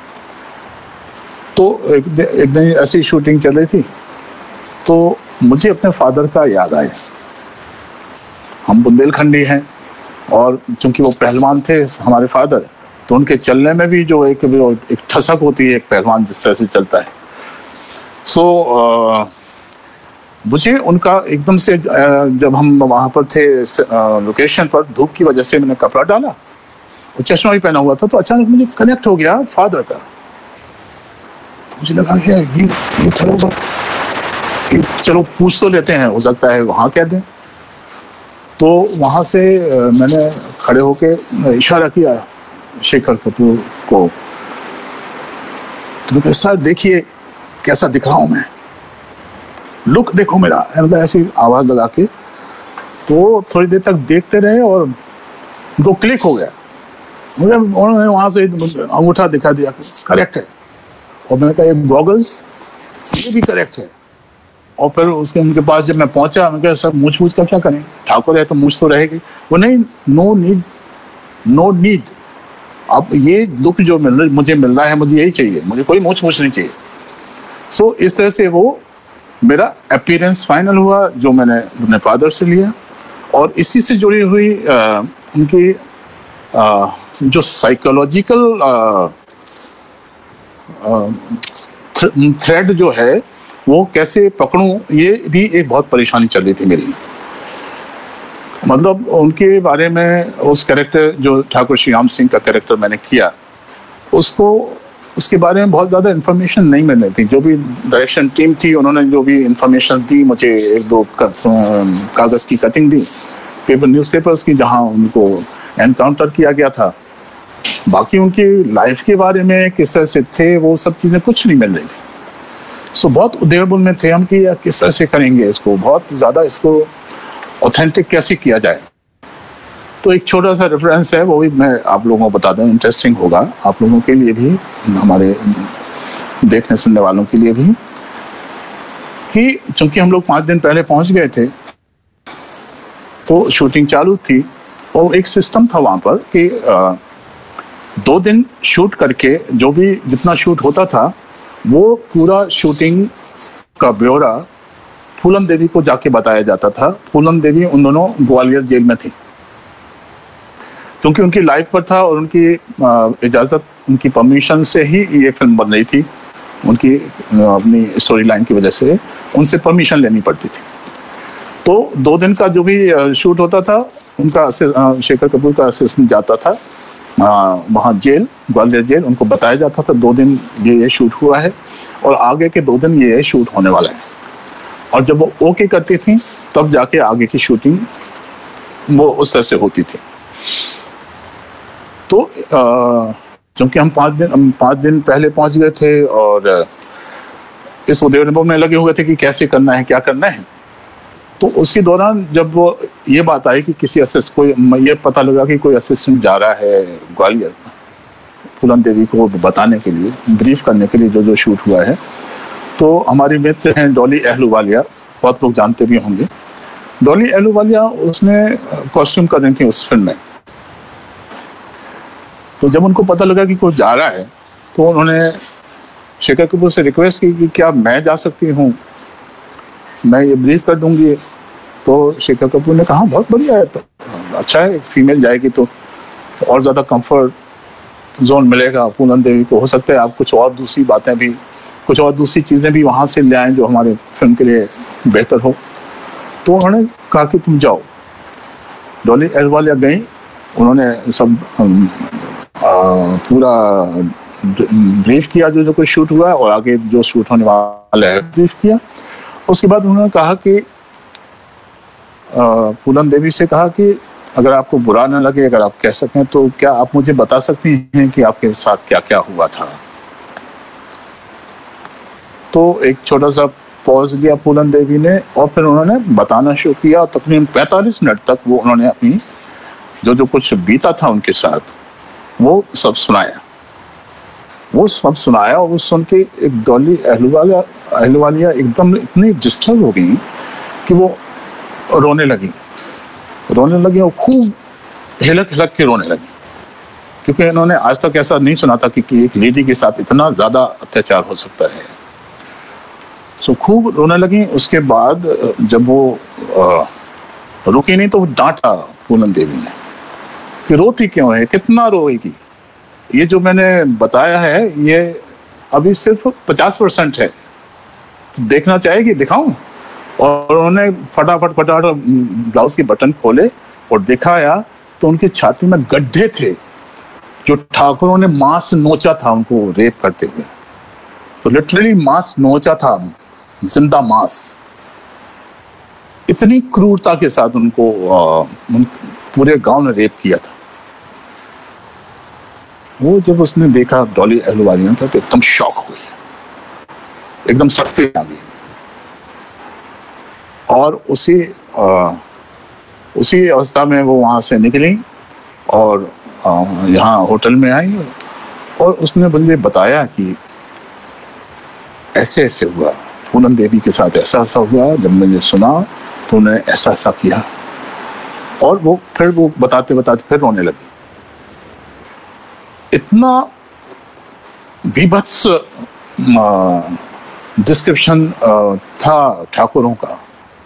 तो एक, एक दिन ऐसी शूटिंग चल रही थी, तो मुझे अपने फादर का याद आया। हम बुंदेलखंडी हैं, और चूंकि वो पहलवान थे हमारे फादर, तो उनके चलने में भी जो एक एक ठसक होती है, एक पहलवान जिस तरह से चलता है। सो so, मुझे उनका एकदम से जब हम वहाँ पर थे लोकेशन पर, धूप की वजह से मैंने कपड़ा डाला और चश्मा भी पहना हुआ था, तो अचानक मुझे कनेक्ट हो गया फादर का। तो मुझे लगा कि ये, ये चलो तो ये चलो पूछ तो लेते हैं, हो सकता है वहाँ कह दें। तो वहाँ से मैंने खड़े होके इशारा किया शेखर कपूर को तो सर देखिए कैसा दिख रहा हूँ मैं, लुक देखो मेरा, मतलब ऐसी आवाज़ लगा के। तो थोड़ी देर तक देखते रहे और उनको क्लिक हो गया, मुझे उन्होंने वहाँ से अंगूठा दिखा दिया करेक्ट है, और मैंने कहा ये गॉगल्स ये भी करेक्ट है। और फिर उसके उनके पास जब मैं पहुंचा, मैं कहा सर मूछ मूछ का क्या करें, ठाकुर है तो मूछ तो रहेगी। वो नहीं, नो नीड नो नीड, अब ये लुक जो मिल मुझे मिल रहा है मुझे यही चाहिए, मुझे कोई मूछ मूछ नहीं चाहिए। सो so, इस तरह से वो मेरा अपीयरेंस फाइनल हुआ जो मैंने अपने फादर से लिया। और इसी से जुड़ी हुई आ, उनकी आ, जो साइकोलॉजिकल थ्रेड जो है वो कैसे पकड़ूं, ये भी एक बहुत परेशानी चल रही थी मेरी। मतलब उनके बारे में, उस कैरेक्टर जो ठाकुर श्रीराम सिंह का कैरेक्टर मैंने किया, उसको उसके बारे में बहुत ज़्यादा इन्फॉर्मेशन नहीं मिल रही थी। जो भी डायरेक्शन टीम थी उन्होंने जो भी इन्फॉर्मेशन दी मुझे, एक दो कागज़ की कटिंग दी पेपर न्यूज़पेपर्स की जहां उनको एनकाउंटर किया गया था, बाकी उनकी लाइफ के बारे में किस तरह से थे वो सब चीज़ें कुछ नहीं मिल रही थी। सो बहुत उद्वेगन में थे हम कि यार किस तरह से करेंगे इसको, बहुत ज़्यादा इसको ऑथेंटिक कैसे किया जाए। तो एक छोटा सा रेफरेंस है, वो भी मैं आप लोगों को बता दें, इंटरेस्टिंग होगा आप लोगों के लिए भी, हमारे देखने सुनने वालों के लिए भी, कि चूंकि हम लोग पाँच दिन पहले पहुंच गए थे तो शूटिंग चालू थी, और एक सिस्टम था वहाँ पर कि आ, दो दिन शूट करके जो भी जितना शूट होता था वो पूरा शूटिंग का ब्यौरा फूलन देवी को जाके बताया जाता था। फूलन देवी उन दोनों ग्वालियर जेल में थी, क्योंकि उनकी लाइफ पर था और उनकी इजाज़त, उनकी परमिशन से ही ये फिल्म बन रही थी। उनकी अपनी स्टोरी लाइन की वजह से उनसे परमिशन लेनी पड़ती थी। तो दो दिन का जो भी शूट होता था, उनका शेखर कपूर का असिस्टेंट जाता था वहाँ जेल, ग्वालियर जेल, उनको बताया जाता था दो दिन ये ये शूट हुआ है और आगे के दो दिन ये ये शूट होने वाला है। और जब वो ओके करती थी तब जाके आगे की शूटिंग वो उस तरह से होती थी। तो क्योंकि हम पाँच दिन हम पाँच दिन पहले पहुंच गए थे और इस उद्योग में लगे हुए थे कि कैसे करना है, क्या करना है। तो उसी दौरान जब वो ये बात आई कि किसी असिस्ट को ये पता लगा कि कोई असिस्टेंट जा रहा है ग्वालियर फूलन देवी को बताने के लिए, ब्रीफ करने के लिए जो जो शूट हुआ है, तो हमारी मित्र हैं डॉली अहलूवालिया, बहुत लोग जानते भी होंगे। डॉली अहलूवालिया उसमें कॉस्ट्यूम कर रही थी उस फिल्म में। तो जब उनको पता लगा कि कोई जा रहा है तो उन्होंने शेखर कपूर से रिक्वेस्ट की कि क्या मैं जा सकती हूँ, मैं ये ब्रीफ कर दूंगी। तो शेखर कपूर ने कहा बहुत बढ़िया है, तो अच्छा है, फीमेल जाएगी तो और ज़्यादा कंफर्ट जोन मिलेगा पूनम देवी को। हो सकता है आप कुछ और दूसरी बातें भी, कुछ और दूसरी चीज़ें भी वहाँ से ले आएँ जो हमारे फिल्म के लिए बेहतर हो। तो उन्होंने कहा कि तुम जाओ। डॉली अहलूवालिया गई, उन्होंने सब आ, पूरा ब्रीफ किया जो जो कुछ शूट हुआ और आगे जो शूट होने वाला है ब्रीफ किया। उसके बाद उन्होंने कहा कि फूलन देवी से कहा कि अगर आपको बुरा ना लगे, अगर आप कह सकें तो क्या आप मुझे बता सकती हैं कि आपके साथ क्या क्या हुआ था। तो एक छोटा सा पॉज लिया फूलन देवी ने और फिर उन्होंने बताना शुरू किया। तकरीबन पैंतालीस मिनट तक वो उन्होंने अपनी जो जो कुछ बीता था उनके साथ वो सब सुनाया वो सब सुनाया और वो सुन के एक डॉली अहलूवालिया अहलूवालिया एकदम इतनी डिस्टर्ब हो गई कि वो रोने लगी रोने लगी और खूब हिलक हिलक के रोने लगी, क्योंकि इन्होंने आज तक ऐसा नहीं सुना था कि, कि एक लेडी के साथ इतना ज़्यादा अत्याचार हो सकता है। सो खूब रोने लगी। उसके बाद जब वो आ, रुकी नहीं तो वो डांटा पूनम देवी ने कि रोती क्यों है, कितना रोएगी, ये जो मैंने बताया है ये अभी सिर्फ पचास परसेंट है, तो देखना चाहेगी, दिखाऊं। और उन्होंने फटाफट फटाफट ब्लाउज के बटन खोले और दिखाया तो उनकी छाती में गड्ढे थे जो ठाकुरों ने मांस नोचा था उनको रेप करते हुए। तो लिटरली मांस नोचा था, जिंदा मांस। इतनी क्रूरता के साथ उनको आ, उन, पूरे गांव ने रेप किया था। वो जब उसने देखा डॉली अहलुवालिया का तो एकदम शॉक हो गई, एकदम सख्ती आ गई। और उसी आ, उसी अवस्था में वो वहाँ से निकली और यहाँ होटल में आई और उसने मुझे बताया कि ऐसे ऐसे हुआ, पूनम देवी के साथ ऐसा ऐसा हुआ। जब मैंने सुना तो उन्होंने ऐसा ऐसा किया और वो फिर वो बताते बताते फिर रोने लगी। इतना विभत्स डिस्क्रिप्शन था ठाकुरों का।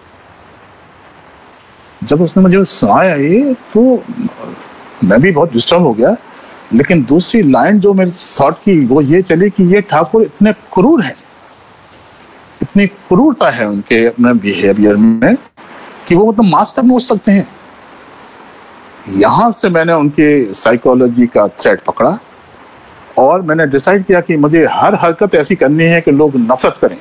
जब उसने मुझे सुनाया ये तो मैं भी बहुत डिस्टर्ब हो गया, लेकिन दूसरी लाइन जो मेरे थॉट की वो ये चली कि ये ठाकुर इतने क्रूर हैं, इतनी क्रूरता है उनके अपने बिहेवियर में कि वो मतलब मास्टर नोच सकते हैं। यहां से मैंने उनके साइकोलॉजी का थ्रेड पकड़ा और मैंने डिसाइड किया कि मुझे हर हरकत ऐसी करनी है कि लोग नफरत करें,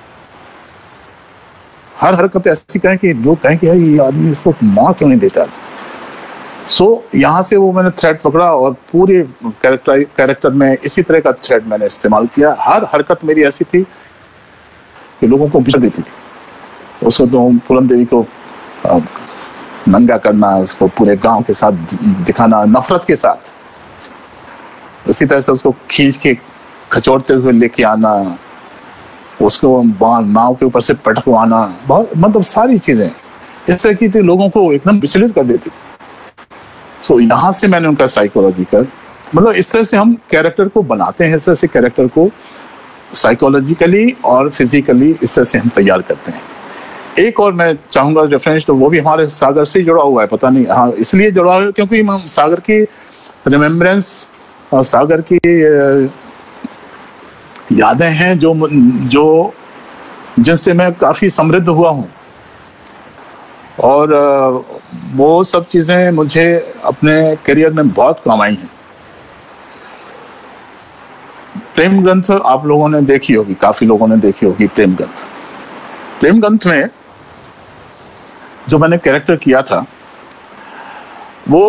हर हरकत ऐसी करें कि लोग कहें कि ये आदमी इसको मार क्यों नहीं देता। सो so, यहाँ से वो मैंने थ्रेड पकड़ा और पूरे कैरेक्टर कैरेक्टर में इसी तरह का थ्रेड मैंने इस्तेमाल किया। हर हरकत मेरी ऐसी थी कि लोगों को बिछड़ देती थी। उसको तो पूनम देवी को नंगा करना, उसको पूरे गांव के साथ दिखाना नफरत के साथ, उसी तरह से उसको खींच के खचोड़ते हुए लेके आना, उसको नाव के ऊपर से पटकवाना, बहुत मतलब सारी चीजें इस तरह की थी, लोगों को एकदम विचलित कर देती। सो so, यहाँ से मैंने उनका साइकोलॉजिकल मतलब इस तरह से हम कैरेक्टर को बनाते हैं, इस तरह से कैरेक्टर को साइकोलॉजिकली और फिजिकली इस तरह से हम तैयार करते हैं। एक और मैं चाहूँगा रेफरेंस, तो वो भी हमारे सागर से ही जुड़ा हुआ है, पता नहीं हाँ इसलिए जुड़ा हुआ है क्योंकि हम सागर की रिमेम्बरेंस और सागर की यादें हैं जो जो जिनसे मैं काफ़ी समृद्ध हुआ हूँ और वो सब चीज़ें मुझे अपने करियर में बहुत काम आई हैं। प्रेम ग्रंथ आप लोगों ने देखी होगी, काफ़ी लोगों ने देखी होगी प्रेम ग्रंथ। प्रेम ग्रंथ में जो मैंने कैरेक्टर किया था वो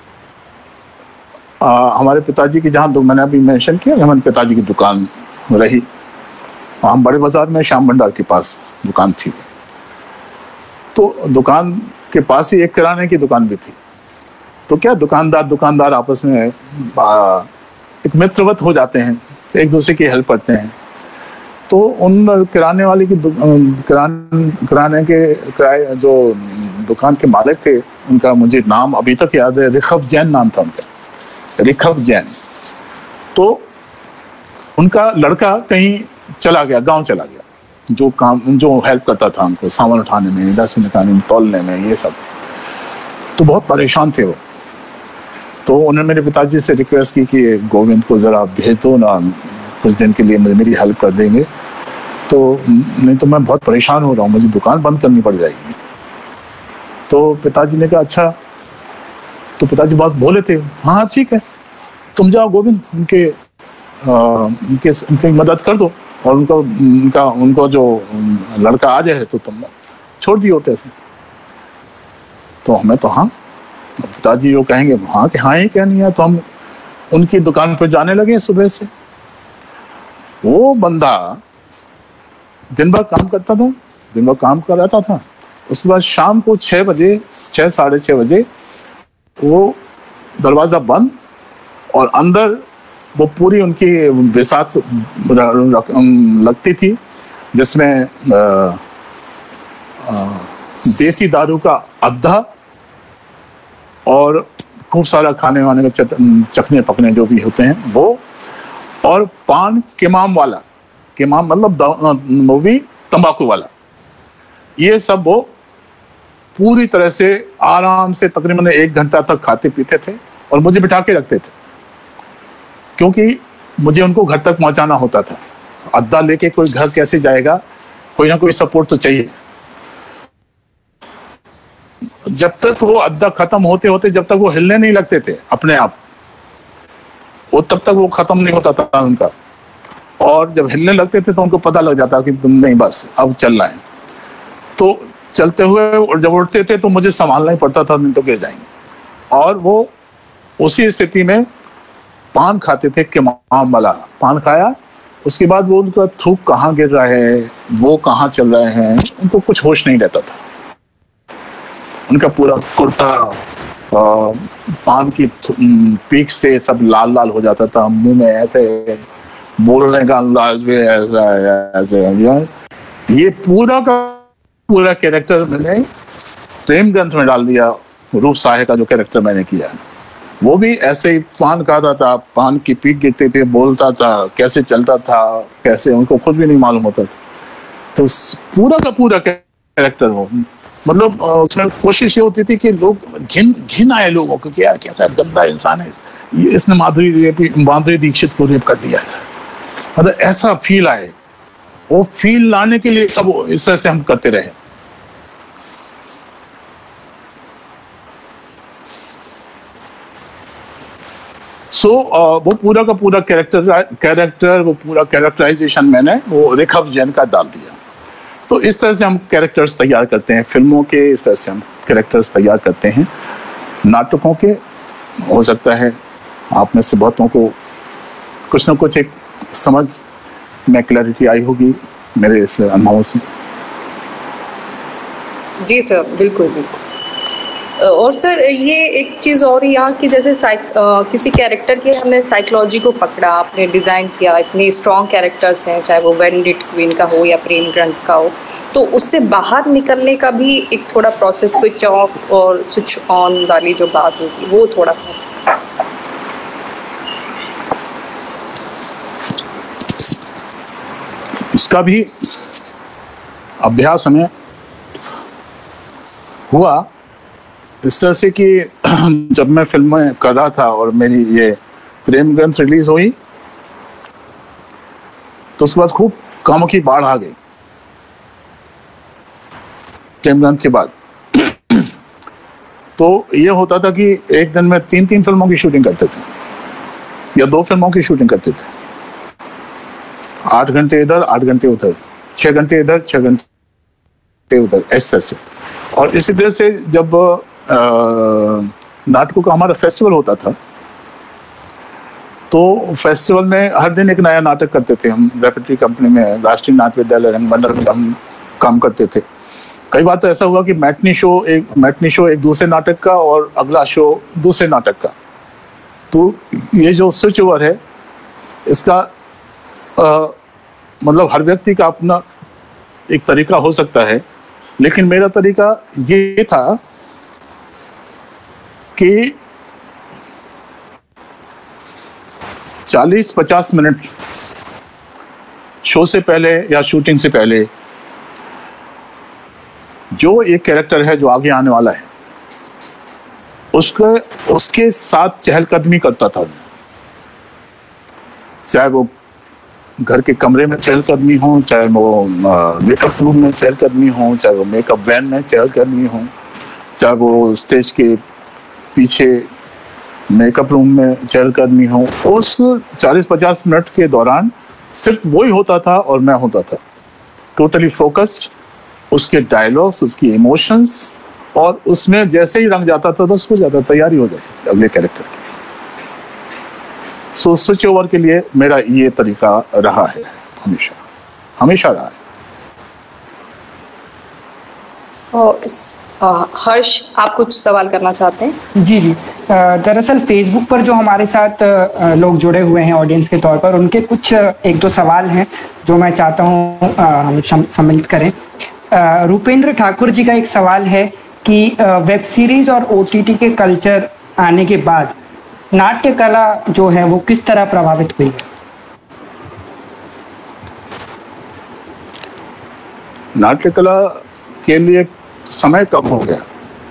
आ, हमारे पिताजी की, जहाँ मैंने अभी मेंशन किया, हमारे पिताजी की दुकान रही, हम बड़े बाजार में श्याम भंडार के पास दुकान थी। तो दुकान के पास ही एक किराने की दुकान भी थी। तो क्या दुकानदार दुकानदार आपस में आ, एक मित्रवत हो जाते हैं, एक दूसरे की हेल्प करते हैं। तो उन किराने वाले की किरान किराने के किराए जो दुकान के मालिक थे, उनका मुझे नाम अभी तक याद है, रिखब जैन नाम था उनका, रिखब जैन। तो उनका लड़का कहीं चला गया, गांव चला गया, जो काम जो हेल्प करता था उनको सामान उठाने में, दस निकालने में, तौलने में, ये सब। तो बहुत परेशान थे वो। तो उन्होंने मेरे पिताजी से रिक्वेस्ट की कि गोविंद को ज़रा भेज दो ना, कुछ दिन के लिए मेरी हेल्प कर देंगे, तो नहीं तो मैं बहुत परेशान हो रहा हूँ, मुझे दुकान बंद करनी पड़ जाएगी। तो पिताजी ने कहा अच्छा। तो पिताजी बहुत बोले थे, हाँ ठीक है, तुम जाओ गोविंद, उनके आ, उनके उनकी मदद कर दो और उनको उनका उनको जो लड़का आ जाए तो तुम छोड़ दिए होते ऐसे। तो हमें तो हाँ, पिताजी जो कहेंगे हाँ कि हाँ ही क्या नहीं है। तो हम उनकी दुकान पर जाने लगे सुबह से। वो बंदा दिन भर काम करता था, दिन भर काम कर रहा था। उसके बाद शाम को छः बजे छः साढ़े छः बजे वो दरवाज़ा बंद और अंदर वो पूरी उनकी बिसात लगती थी, जिसमें देसी दारू का अद्धा और खूब सारा खाने वाने का चखने पकने जो भी होते हैं वो, और पान किमाम वाला, किमाम मतलब वो भी तंबाकू वाला, ये सब वो पूरी तरह से आराम से तकरीबन एक घंटा तक खाते पीते थे और मुझे बिठा के रखते थे, क्योंकि मुझे उनको घर तक पहुंचाना होता था। अद्दा लेके कोई घर कैसे जाएगा, कोई ना कोई सपोर्ट तो चाहिए। जब तक वो अद्दा खत्म होते होते जब तक वो हिलने नहीं लगते थे अपने आप, वो तब तक वो खत्म नहीं होता था उनका। और जब हिलने लगते थे तो उनको पता लग जाता कि तुम नहीं, बस अब चलना है। तो चलते हुए और जब उठते थे तो मुझे संभालना ही पड़ता था, नहीं तो गिर जाएंगे। और वो उसी स्थिति में पान खाते थे कि वाला पान खाया, उसके बाद वो उनका थूक कहाँ गिर रहा है, वो कहाँ चल रहे हैं, उनको कुछ होश नहीं रहता था। उनका पूरा कुर्ता पान की पीक से सब लाल लाल हो जाता था, मुंह में ऐसे बोलने का अंदाज भी ऐसा। ये पूरा का पूरा कैरेक्टर मैंने प्रेम ग्रंथ में डाल दिया। रूप साहे का जो कैरेक्टर मैंने किया, वो भी ऐसे ही पान खाता था, पान की पीक गिरते थे, बोलता था, कैसे चलता था, कैसे उनको खुद भी नहीं मालूम होता था। तो पूरा का पूरा कैरेक्टर वो, मतलब उसमें कोशिश ये होती थी कि लोग घिन घिन आए लोगों को, क्या कैसा गंदा इंसान है, इसने माधुरी माधुरी दीक्षित को रेप कर दिया है, मतलब ऐसा फील आए। वो फील लाने के लिए सब इस तरह से हम करते रहे। सो so, uh, वो पूरा का पूरा कैरेक्टर कैरेक्टर वो पूरा कैरेक्टराइजेशन मैंने वो रेखा जैन का डाल दिया। तो so, इस तरह से हम कैरेक्टर्स तैयार करते हैं फिल्मों के, इस तरह से हम कैरेक्टर्स तैयार करते हैं नाटकों के। हो सकता है आप में से बहुतों को कुछ ना कुछ एक समझ में क्लैरिटी आई होगी मेरे इस अनुभवों से। जी सर, बिल्कुल बिल्कुल। और सर ये एक चीज़ और यहाँ की, जैसे साइक किसी कैरेक्टर की हमने साइकोलॉजी को पकड़ा, आपने डिज़ाइन किया, इतने स्ट्रॉन्ग कैरेक्टर्स हैं, चाहे वो वेंडिट क्वीन का हो या प्रेम ग्रंथ का हो, तो उससे बाहर निकलने का भी एक थोड़ा प्रोसेस, स्विच ऑफ और स्विच ऑन वाली जो बात होगी वो थोड़ा सा। इसका भी अभ्यास हमें हुआ इस तरह से कि जब मैं फिल्में कर रहा था और मेरी ये प्रेम ग्रंथ रिलीज हुई तो उसके बाद खूब कामों की बाढ़ आ गई। प्रेम ग्रंथ के बाद तो ये होता था कि एक दिन में तीन तीन फिल्मों की शूटिंग करते थे या दो फिल्मों की शूटिंग करते थे। आठ घंटे इधर, आठ घंटे उधर, छह घंटे इधर, छह घंटे उधर, इस तरह से। और इसी तरह से जब नाटकों का हमारा फेस्टिवल होता था तो फेस्टिवल में हर दिन एक नया नाटक करते थे हम। रेपेटरी कंपनी में, राष्ट्रीय नाट्य विद्यालय रंगमंडल में हम काम करते थे। कई बार तो ऐसा हुआ कि मैटनी शो एक मैटनी शो एक दूसरे नाटक का और अगला शो दूसरे नाटक का। तो ये जो स्विच ओवर है इसका आ, मतलब हर व्यक्ति का अपना एक तरीका हो सकता है, लेकिन मेरा तरीका ये था कि चालीस पचास मिनट शो से पहले या शूटिंग से पहले जो एक कैरेक्टर है जो आगे आने वाला है उसके उसके साथ चहलकदमी करता था। चाहे वो घर के कमरे में चहलकदमी हो, चाहे वो मेकअप रूम में चहलकदमी हो, चाहे वो मेकअप वैन में चहलकदमी हो, चाहे वो स्टेज के पीछे मेकअप रूम में चहलकदमी हो। उस चालीस पचास मिनट के दौरान सिर्फ वही होता था और मैं होता था, टोटली फोकस्ड। उसके डायलॉग्स, उसकी इमोशंस, और उसमें जैसे ही रंग जाता था बस हो जाता, तैयारी हो जाती थी अगले कैरेक्टर की। सो स्विच ओवर के लिए मेरा ये तरीका रहा है, हमेशा हमेशा रहा है। और हर्ष, आप कुछ सवाल करना चाहते हैं? जी जी, दरअसल फेसबुक पर जो हमारे साथ लोग जुड़े हुए हैं ऑडियंस के तौर पर, उनके कुछ एक दो सवाल हैं जो मैं चाहता हूँ हम सम्मिलित करें। रूपेंद्र ठाकुर जी का एक सवाल है कि वेब सीरीज और ओटीटी के कल्चर आने के बाद नाट्य कला जो है वो किस तरह प्रभावित हुई है? नाट्य कला के लिए समय कम हो गया।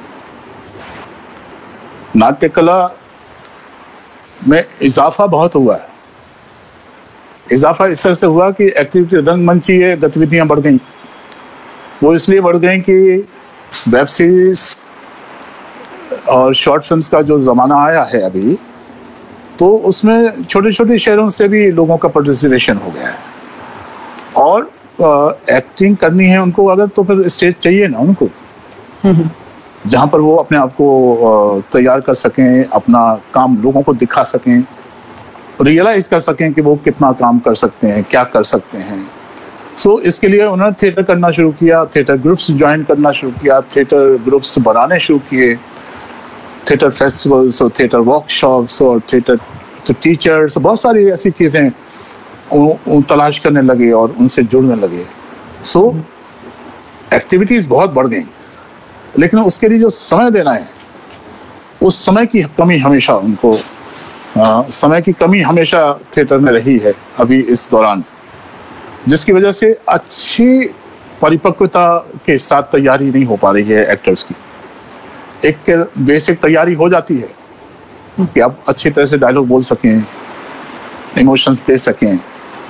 नाट्य कला में इजाफा बहुत हुआ है। इजाफा इस तरह से हुआ कि एक्टिविटी, रंगमंचीय गतिविधियां बढ़ गई। वो इसलिए बढ़ गई कि वेब सीरीज और शॉर्ट फिल्म्स का जो ज़माना आया है अभी, तो उसमें छोटे छोटे शहरों से भी लोगों का पार्टिसिपेशन हो गया है। और एक्टिंग करनी है उनको अगर, तो फिर स्टेज चाहिए ना उनको, जहाँ पर वो अपने आप को तैयार कर सकें, अपना काम लोगों को दिखा सकें, रियलाइज कर सकें कि वो कितना काम कर सकते हैं, क्या कर सकते हैं। सो so, इसके लिए उन्होंने थिएटर करना शुरू किया, थिएटर ग्रुप्स ज्वाइन करना शुरू किया, थिएटर ग्रुप्स बनाने शुरू किए, थिएटर फेस्टिवल्स और थिएटर वर्कशॉप्स और थिएटर टीचर्स, बहुत सारी ऐसी चीज़ें वो तलाश करने लगे और उनसे जुड़ने लगे। सो so, एक्टिविटीज़ बहुत बढ़ गई, लेकिन उसके लिए जो समय देना है, उस समय की कमी हमेशा उनको आ, समय की कमी हमेशा थिएटर में रही है अभी इस दौरान, जिसकी वजह से अच्छी परिपक्वता के साथ तैयारी नहीं हो पा रही है एक्टर्स की। एक बेसिक तैयारी हो जाती है कि आप अच्छी तरह से डायलॉग बोल सकें, इमोशंस दे सकें,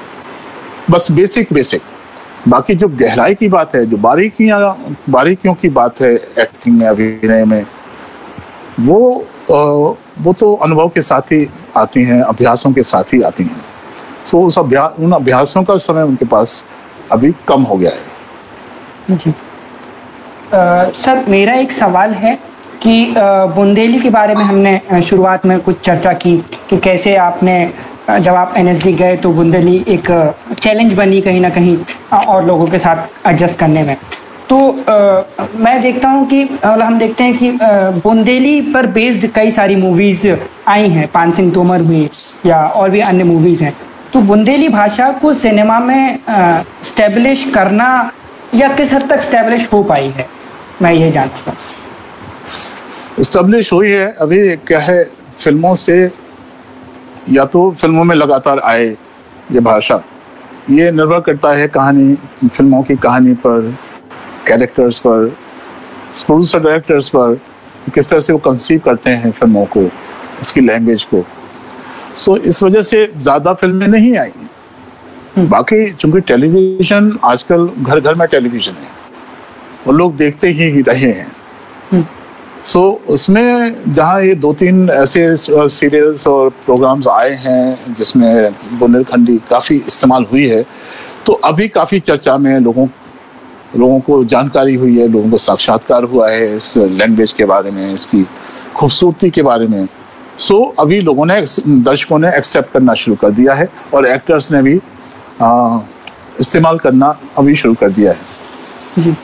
बस बेसिक बेसिक। बाकी जो गहराई की बात है, जो बारीकियां बारीकियों की बात है एक्टिंग में, अभिनय में, वो वो तो अनुभव के साथ ही आती हैं, अभ्यासों के साथ ही आती हैं। सो उस अभ्यास उन अभ्यासों का समय उनके पास अभी कम हो गया है। जी आ, सर, मेरा एक सवाल है कि बुंदेली के बारे में हमने शुरुआत में कुछ चर्चा की कि कैसे आपने जब आप एन एस डी गए तो बुंदेली एक चैलेंज बनी कहीं ना कहीं और लोगों के साथ एडजस्ट करने में। तो आ, मैं देखता हूँ कि हम देखते हैं कि बुंदेली पर बेस्ड कई सारी मूवीज़ आई हैं, पान सिंह तोमर हुई या और भी अन्य मूवीज़ हैं। तो बुंदेली भाषा को सिनेमा में स्टैब्लिश करना या किस हद तक स्टैब्लिश हो पाई है, मैं ये जानता हूँ। स्टैब्लिश हुई है अभी क्या है, फिल्मों से, या तो फिल्मों में लगातार आए ये भाषा, ये निर्भर करता है कहानी, फिल्मों की कहानी पर, कैरेक्टर्स पर, प्रोड्यूसर डायरेक्टर्स पर, किस तरह से वो कंसीव करते हैं फिल्मों को, उसकी लैंग्वेज को। सो so, इस वजह से ज़्यादा फिल्में नहीं आई। बाकी चूंकि टेलीविज़न आजकल घर घर में टेलीविज़न है और लोग देखते ही रहे हैं। सो so, उसमें जहाँ ये दो तीन ऐसे सीरियल्स और प्रोग्राम्स आए हैं जिसमें बुंदेलखंडी काफ़ी इस्तेमाल हुई है, तो अभी काफ़ी चर्चा में लोगों लोगों को जानकारी हुई है, लोगों को साक्षात्कार हुआ है इस लैंग्वेज के बारे में, इसकी खूबसूरती के बारे में। सो so, अभी लोगों ने, दर्शकों ने एक्सेप्ट करना शुरू कर दिया है और एक्टर्स ने भी आ, इस्तेमाल करना अभी शुरू कर दिया है। जी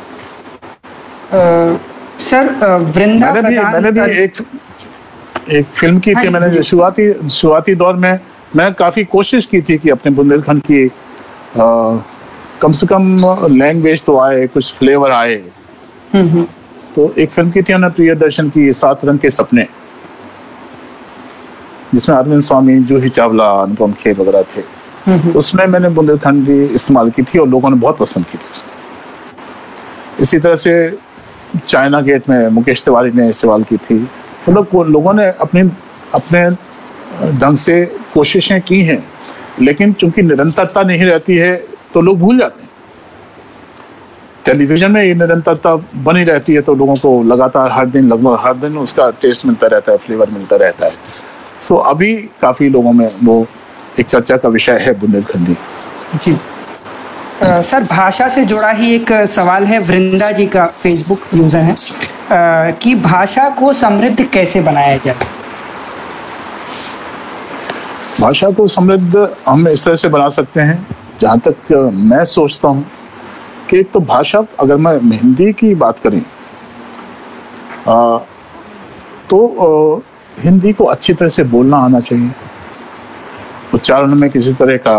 आ, सर, वृंदा मैंने भी मैंने भी एक एक फिल्म की थी। मैंने शुरुआती शुरुआती दौर में मैं काफ़ी कोशिश की थी कि अपने बुंदेलखंड की आ, कम से कम लैंग्वेज तो आए, कुछ फ्लेवर आए। तो एक फिल्म की थी अनंत प्रियदर्शन की, सात रंग के सपने, जिसमें अरविंद स्वामी, जूही चावला, अनुपम खेर वगैरह थे। उसमें मैंने बुंदेलखंडी इस्तेमाल की थी और लोगों ने बहुत पसंद की थी। इसी तरह से चाइना गेट में मुकेश तिवारी ने इस्तेमाल की थी। मतलब लोगों ने अपने अपने ढंग से कोशिशें की हैं, लेकिन चूंकि निरंतरता नहीं रहती है तो लोग भूल जाते हैं। टेलीविजन में ये निरंतरता बनी रहती है तो लोगों को लगातार हर दिन लगभग हर दिन उसका टेस्ट मिलता रहता है, फ्लेवर मिलता रहता है। सो so, अभी काफ़ी लोगों में वो एक चर्चा का विषय है बुंदेलखंडी। जी आ, सर, भाषा से जुड़ा ही एक सवाल है, वृंदा जी का फेसबुक यूज़र है आ, कि भाषा को समृद्ध कैसे बनाया जाए। भाषा को समृद्ध हम इस तरह से बना सकते हैं, जहाँ तक मैं सोचता हूँ कि एक तो भाषा, अगर मैं हिंदी की बात करें आ, तो आ, हिंदी को अच्छी तरह से बोलना आना चाहिए, उच्चारण में किसी तरह का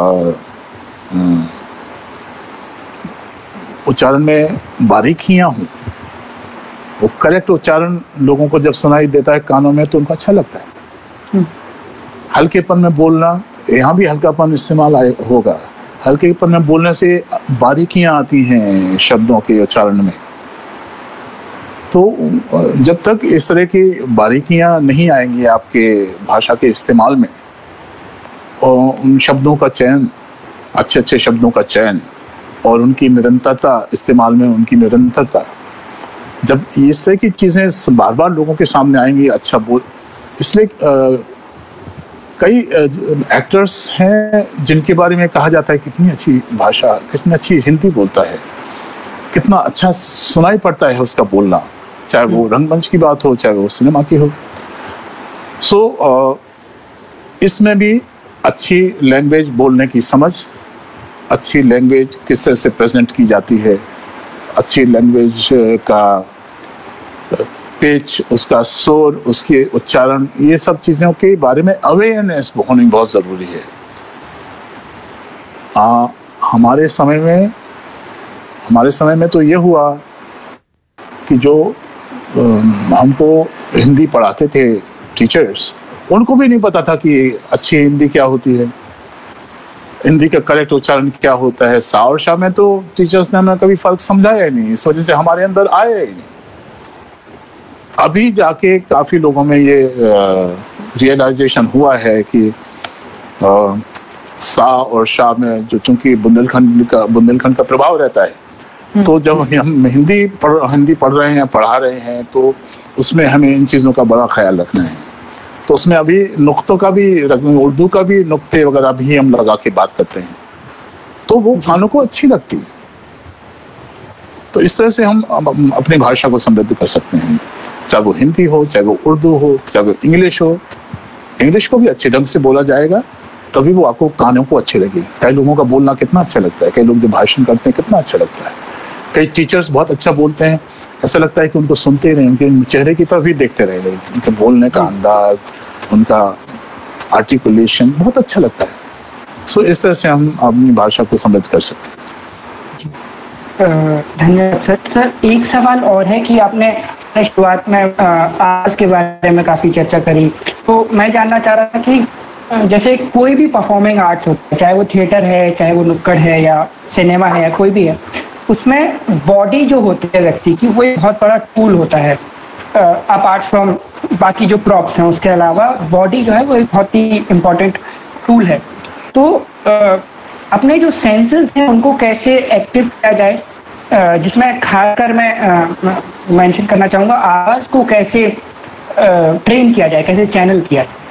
उच्चारण में बारीकियां हों, वो करेक्ट उच्चारण लोगों को जब सुनाई देता है कानों में तो उनको अच्छा लगता है। हल्केपन में बोलना, यहाँ भी हल्कापन इस्तेमाल होगा, हल्केपन में बोलने से बारीकियां आती हैं शब्दों के उच्चारण में। तो जब तक इस तरह की बारीकियां नहीं आएंगी आपके भाषा के इस्तेमाल में, और उन शब्दों का चयन, अच्छे अच्छे शब्दों का चयन और उनकी निरंतरता, इस्तेमाल में उनकी निरंतरता, जब इस तरह की चीज़ें बार बार लोगों के सामने आएंगी, अच्छा बोल, इसलिए कई एक्टर्स हैं जिनके बारे में कहा जाता है कितनी अच्छी भाषा, कितनी अच्छी हिंदी बोलता है, कितना अच्छा सुनाई पड़ता है उसका बोलना, चाहे वो रंगमंच की बात हो, चाहे वो सिनेमा की हो। सो so, इसमें भी अच्छी लैंग्वेज बोलने की समझ, अच्छी लैंग्वेज किस तरह से प्रेजेंट की जाती है, अच्छी लैंग्वेज का पिच, उसका स्वर, उसके उच्चारण, ये सब चीज़ों के बारे में अवेयरनेस होनी बहुत ज़रूरी है। आ, हमारे समय में हमारे समय में तो ये हुआ कि जो हमको हिंदी पढ़ाते थे टीचर्स, उनको भी नहीं पता था कि अच्छी हिंदी क्या होती है, हिंदी का करेक्ट उच्चारण क्या होता है। सा और शाह में तो टीचर्स ने हमें कभी फर्क समझाया ही नहीं, इस वजह से हमारे अंदर आया ही नहीं। अभी जाके काफ़ी लोगों में ये रियलाइजेशन हुआ है कि आ, सा और शाह में जो चूंकि बुंदेलखंड का बुंदेलखंड का प्रभाव रहता है, तो जब हम हिंदी पढ़ हिंदी पढ़ रहे हैं, पढ़ा रहे हैं, तो उसमें हमें इन चीज़ों का बड़ा ख्याल रखना है। तो उसमें अभी नुक्तों का भी, उर्दू का भी नुक्ते वगैरह भी हम लगा के बात करते हैं, तो वो खानों को अच्छी लगती है। तो इस तरह से हम अपनी भाषा को समृद्ध कर सकते हैं, चाहे वो हिंदी हो, चाहे वो उर्दू हो, चाहे वो इंग्लिश हो। इंग्लिश को भी अच्छे ढंग से बोला जाएगा तभी वो आपको कानों को अच्छे लगे। कई लोगों का बोलना कितना अच्छा लगता है, कई लोग जो भाषण करते हैं कितना अच्छा लगता है। कई टीचर्स बहुत अच्छा बोलते हैं, ऐसा लगता है कि उनको सुनते ही रहे, उनके चेहरे की तरफ ही देखते रहे, उनके बोलने का अंदाज, उनका आर्टिकुलेशन बहुत अच्छा लगता है। सो इस तरह से हम अपनी भाषा को समृद्ध कर सकते हैं। धन्यवाद सर। सर एक सवाल और है कि आपने शुरुआत में आज के बारे में काफ़ी चर्चा करी, तो मैं जानना चाह रहा था कि जैसे कोई भी परफॉर्मिंग आर्ट्स होता है, चाहे वो थिएटर है, चाहे वो नुक्कड़ है या सिनेमा है या कोई भी है, उसमें बॉडी जो होती है व्यक्ति की वो एक बहुत बड़ा टूल होता है। अपार्ट फ्रॉम बाकी जो प्रॉप्स हैं, उसके अलावा बॉडी जो है वो एक बहुत ही इम्पोर्टेंट टूल है। तो uh, अपने जो सेंसेस हैं उनको कैसे एक्टिव किया जाए, uh, जिसमें खासकर मैं मेंशन uh, करना चाहूँगा आवाज़ को कैसे ट्रेन uh, किया जाए, कैसे चैनल किया जाए।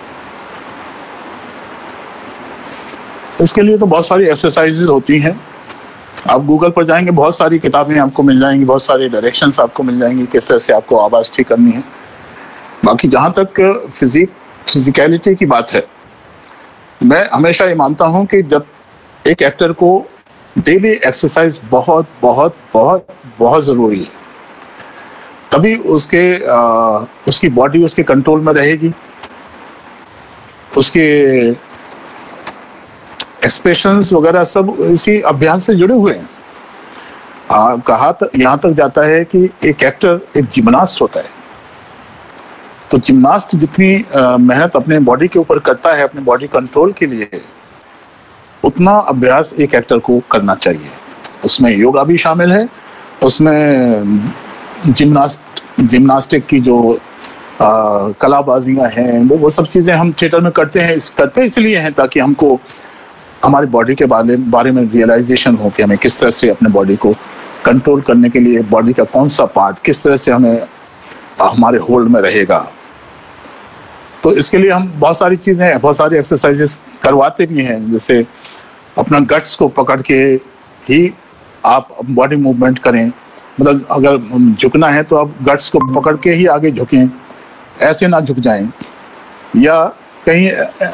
इसके लिए तो बहुत सारी एक्सरसाइजेज होती हैं। आप गूगल पर जाएंगे, बहुत सारी किताबें आपको मिल जाएंगी, बहुत सारी डायरेक्शंस आपको मिल जाएंगी किस तरह से आपको आवाज़ ठीक करनी है। बाकी जहाँ तक फिजिक फिजिकलिटी की बात है, मैं हमेशा ये मानता हूँ कि जब एक एक्टर को डेली एक्सरसाइज बहुत बहुत बहुत बहुत ज़रूरी है, तभी उसके आ, उसकी बॉडी उसके कंट्रोल में रहेगी, उसके एक्सप्रेशंस वगैरह सब इसी अभ्यास से जुड़े हुए हैं। आ, कहा त, यहाँ तक जाता है कि एक एक्टर एक जिम्नास्ट होता है, तो जिम्नास्ट जितनी मेहनत अपने बॉडी के ऊपर करता है अपने बॉडी कंट्रोल के लिए, उतना अभ्यास एक एक्टर को करना चाहिए। उसमें योगा भी शामिल है, उसमें जिम्नास्ट जिम्नास्टिक की जो आ, कलाबाजियाँ हैं, वो वो सब चीज़ें हम थिएटर में करते हैं। इस करते इसलिए हैं ताकि हमको हमारी बॉडी के बारे बारे में रियलाइजेशन हो कि हमें किस तरह से अपने बॉडी को कंट्रोल करने के लिए, बॉडी का कौन सा पार्ट किस तरह से हमें हमारे होल्ड में रहेगा। तो इसके लिए हम बहुत सारी चीज़ें, बहुत सारी एक्सरसाइजेस करवाते भी हैं। जैसे अपना गट्स को पकड़ के ही आप बॉडी मूवमेंट करें, मतलब अगर झुकना है तो आप गट्स को पकड़ के ही आगे झुकें, ऐसे ना झुक जाएं। या कहीं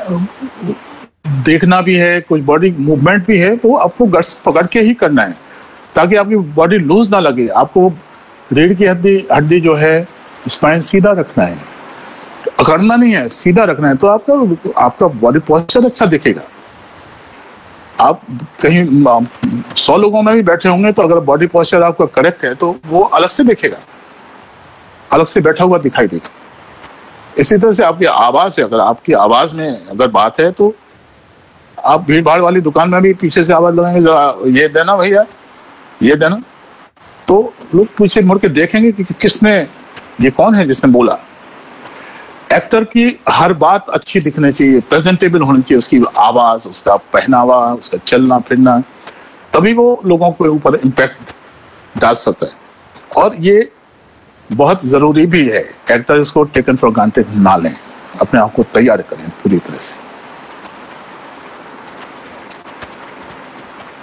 देखना भी है, कुछ बॉडी मूवमेंट भी है, तो आपको गट्स पकड़ के ही करना है ताकि आपकी बॉडी लूज ना लगे। आपको रीढ़ की हड्डी हड्डी जो है, स्पाइन सीधा रखना है, अकड़ना नहीं है, सीधा रखना है, तो आपका आपका बॉडी पोस्चर अच्छा दिखेगा। आप कहीं सौ लोगों में भी बैठे होंगे तो अगर बॉडी पोस्चर आपका करेक्ट है तो वो अलग से दिखेगा, अलग से बैठा हुआ दिखाई देगा। इसी तरह से आपकी आवाज़ है, अगर आपकी आवाज़ में अगर बात है तो आप भीड़ भाड़ वाली दुकान में भी पीछे से आवाज़ लगाएंगे, जरा ये देना भैया, ये देना, तो लोग पीछे मुड़ के देखेंगे कि किसने, ये कौन है जिसने बोला। एक्टर की हर बात अच्छी दिखनी चाहिए, प्रेजेंटेबल होनी चाहिए, उसकी आवाज़, उसका पहनावा, उसका चलना फिरना, तभी वो लोगों के ऊपर इम्पैक्ट डाल सकता है। और ये बहुत ज़रूरी भी है, एक्टर इसको टेकन फॉर ग्रांटेड ना लें, अपने आप को तैयार करें पूरी तरह से।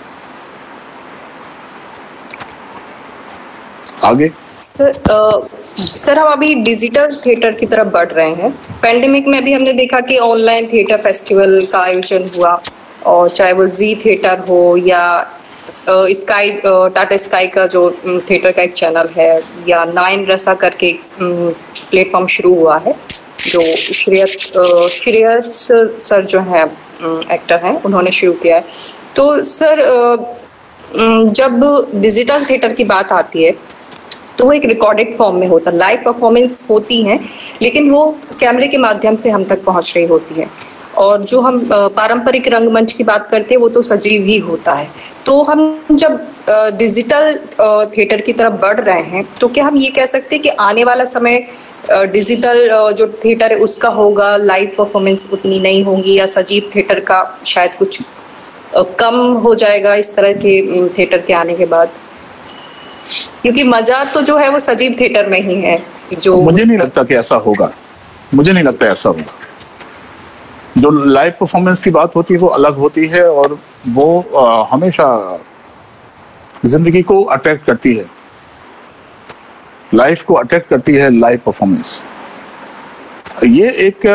आगे सर, सर हम अभी डिजिटल थिएटर की तरफ बढ़ रहे हैं। पैंडेमिक में भी हमने देखा कि ऑनलाइन थिएटर फेस्टिवल का आयोजन हुआ, और चाहे वो जी थिएटर हो या स्काई टाटा स्काई का जो थिएटर का एक चैनल है, या नाइन रसा करके प्लेटफॉर्म शुरू हुआ है जो श्रेयस श्रेयस सर जो है एक्टर हैं उन्होंने शुरू किया है। तो सर जब डिजिटल थिएटर की बात आती है तो वो एक रिकॉर्डेड फॉर्म में होता है, लाइव परफॉर्मेंस होती हैं लेकिन वो कैमरे के माध्यम से हम तक पहुंच रही होती है। और जो हम पारंपरिक रंगमंच की बात करते हैं वो तो सजीव ही होता है। तो हम जब डिजिटल थिएटर की तरफ बढ़ रहे हैं तो क्या हम ये कह सकते हैं कि आने वाला समय डिजिटल जो थिएटर है उसका होगा, लाइव परफॉर्मेंस उतनी नहीं होंगी, या सजीव थिएटर का शायद कुछ कम हो जाएगा इस तरह के थिएटर के आने के बाद? क्योंकि मजा तो जो है वो सजीव थिएटर में ही है। जो मुझे नहीं लगता कि ऐसा होगा, मुझे नहीं लगता ऐसा होगा। जो लाइव परफॉर्मेंस की बात होती है वो अलग होती है, और वो आ, हमेशा जिंदगी को अट्रैक्ट करती है, लाइफ को अट्रैक्ट करती है लाइव परफॉर्मेंस। ये एक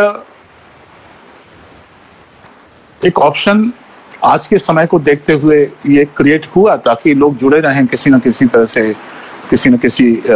एक ऑप्शन आज के समय को देखते हुए ये क्रिएट हुआ ताकि लोग जुड़े रहें किसी न किसी तरह से, किसी न किसी आ,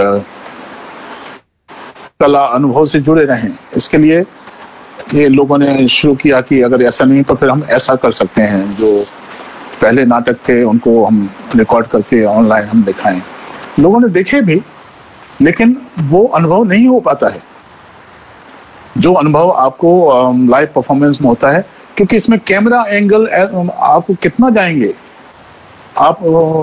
कला अनुभव से जुड़े रहें। इसके लिए ये लोगों ने शुरू किया कि अगर ऐसा नहीं तो फिर हम ऐसा कर सकते हैं, जो पहले नाटक थे उनको हम रिकॉर्ड करके ऑनलाइन हम दिखाएं। लोगों ने देखे भी, लेकिन वो अनुभव नहीं हो पाता है जो अनुभव आपको लाइव परफॉर्मेंस में होता है, क्योंकि इसमें कैमरा एंगल आप कितना जाएंगे, आप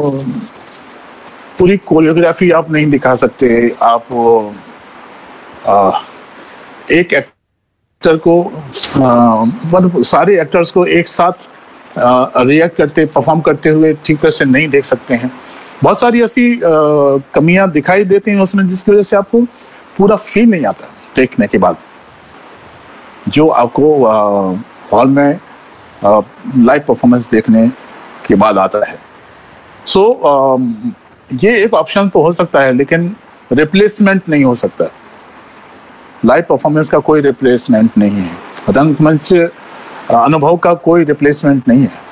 पूरी कोरियोग्राफी आप नहीं दिखा सकते। आप आ, एक एक्टर को मतलब सारे एक्टर्स को एक साथ रिएक्ट करते परफॉर्म करते हुए ठीक तरह से नहीं देख सकते हैं। बहुत सारी ऐसी कमियां दिखाई देती हैं उसमें, जिसकी वजह से आपको पूरा फील नहीं आता देखने के बाद, जो आपको हॉल में लाइव परफॉर्मेंस देखने के बाद आता है। सो so, ये एक ऑप्शन तो हो सकता है, लेकिन रिप्लेसमेंट नहीं हो सकता। लाइव परफॉर्मेंस का कोई रिप्लेसमेंट नहीं है, रंगमंच अनुभव का कोई रिप्लेसमेंट नहीं है।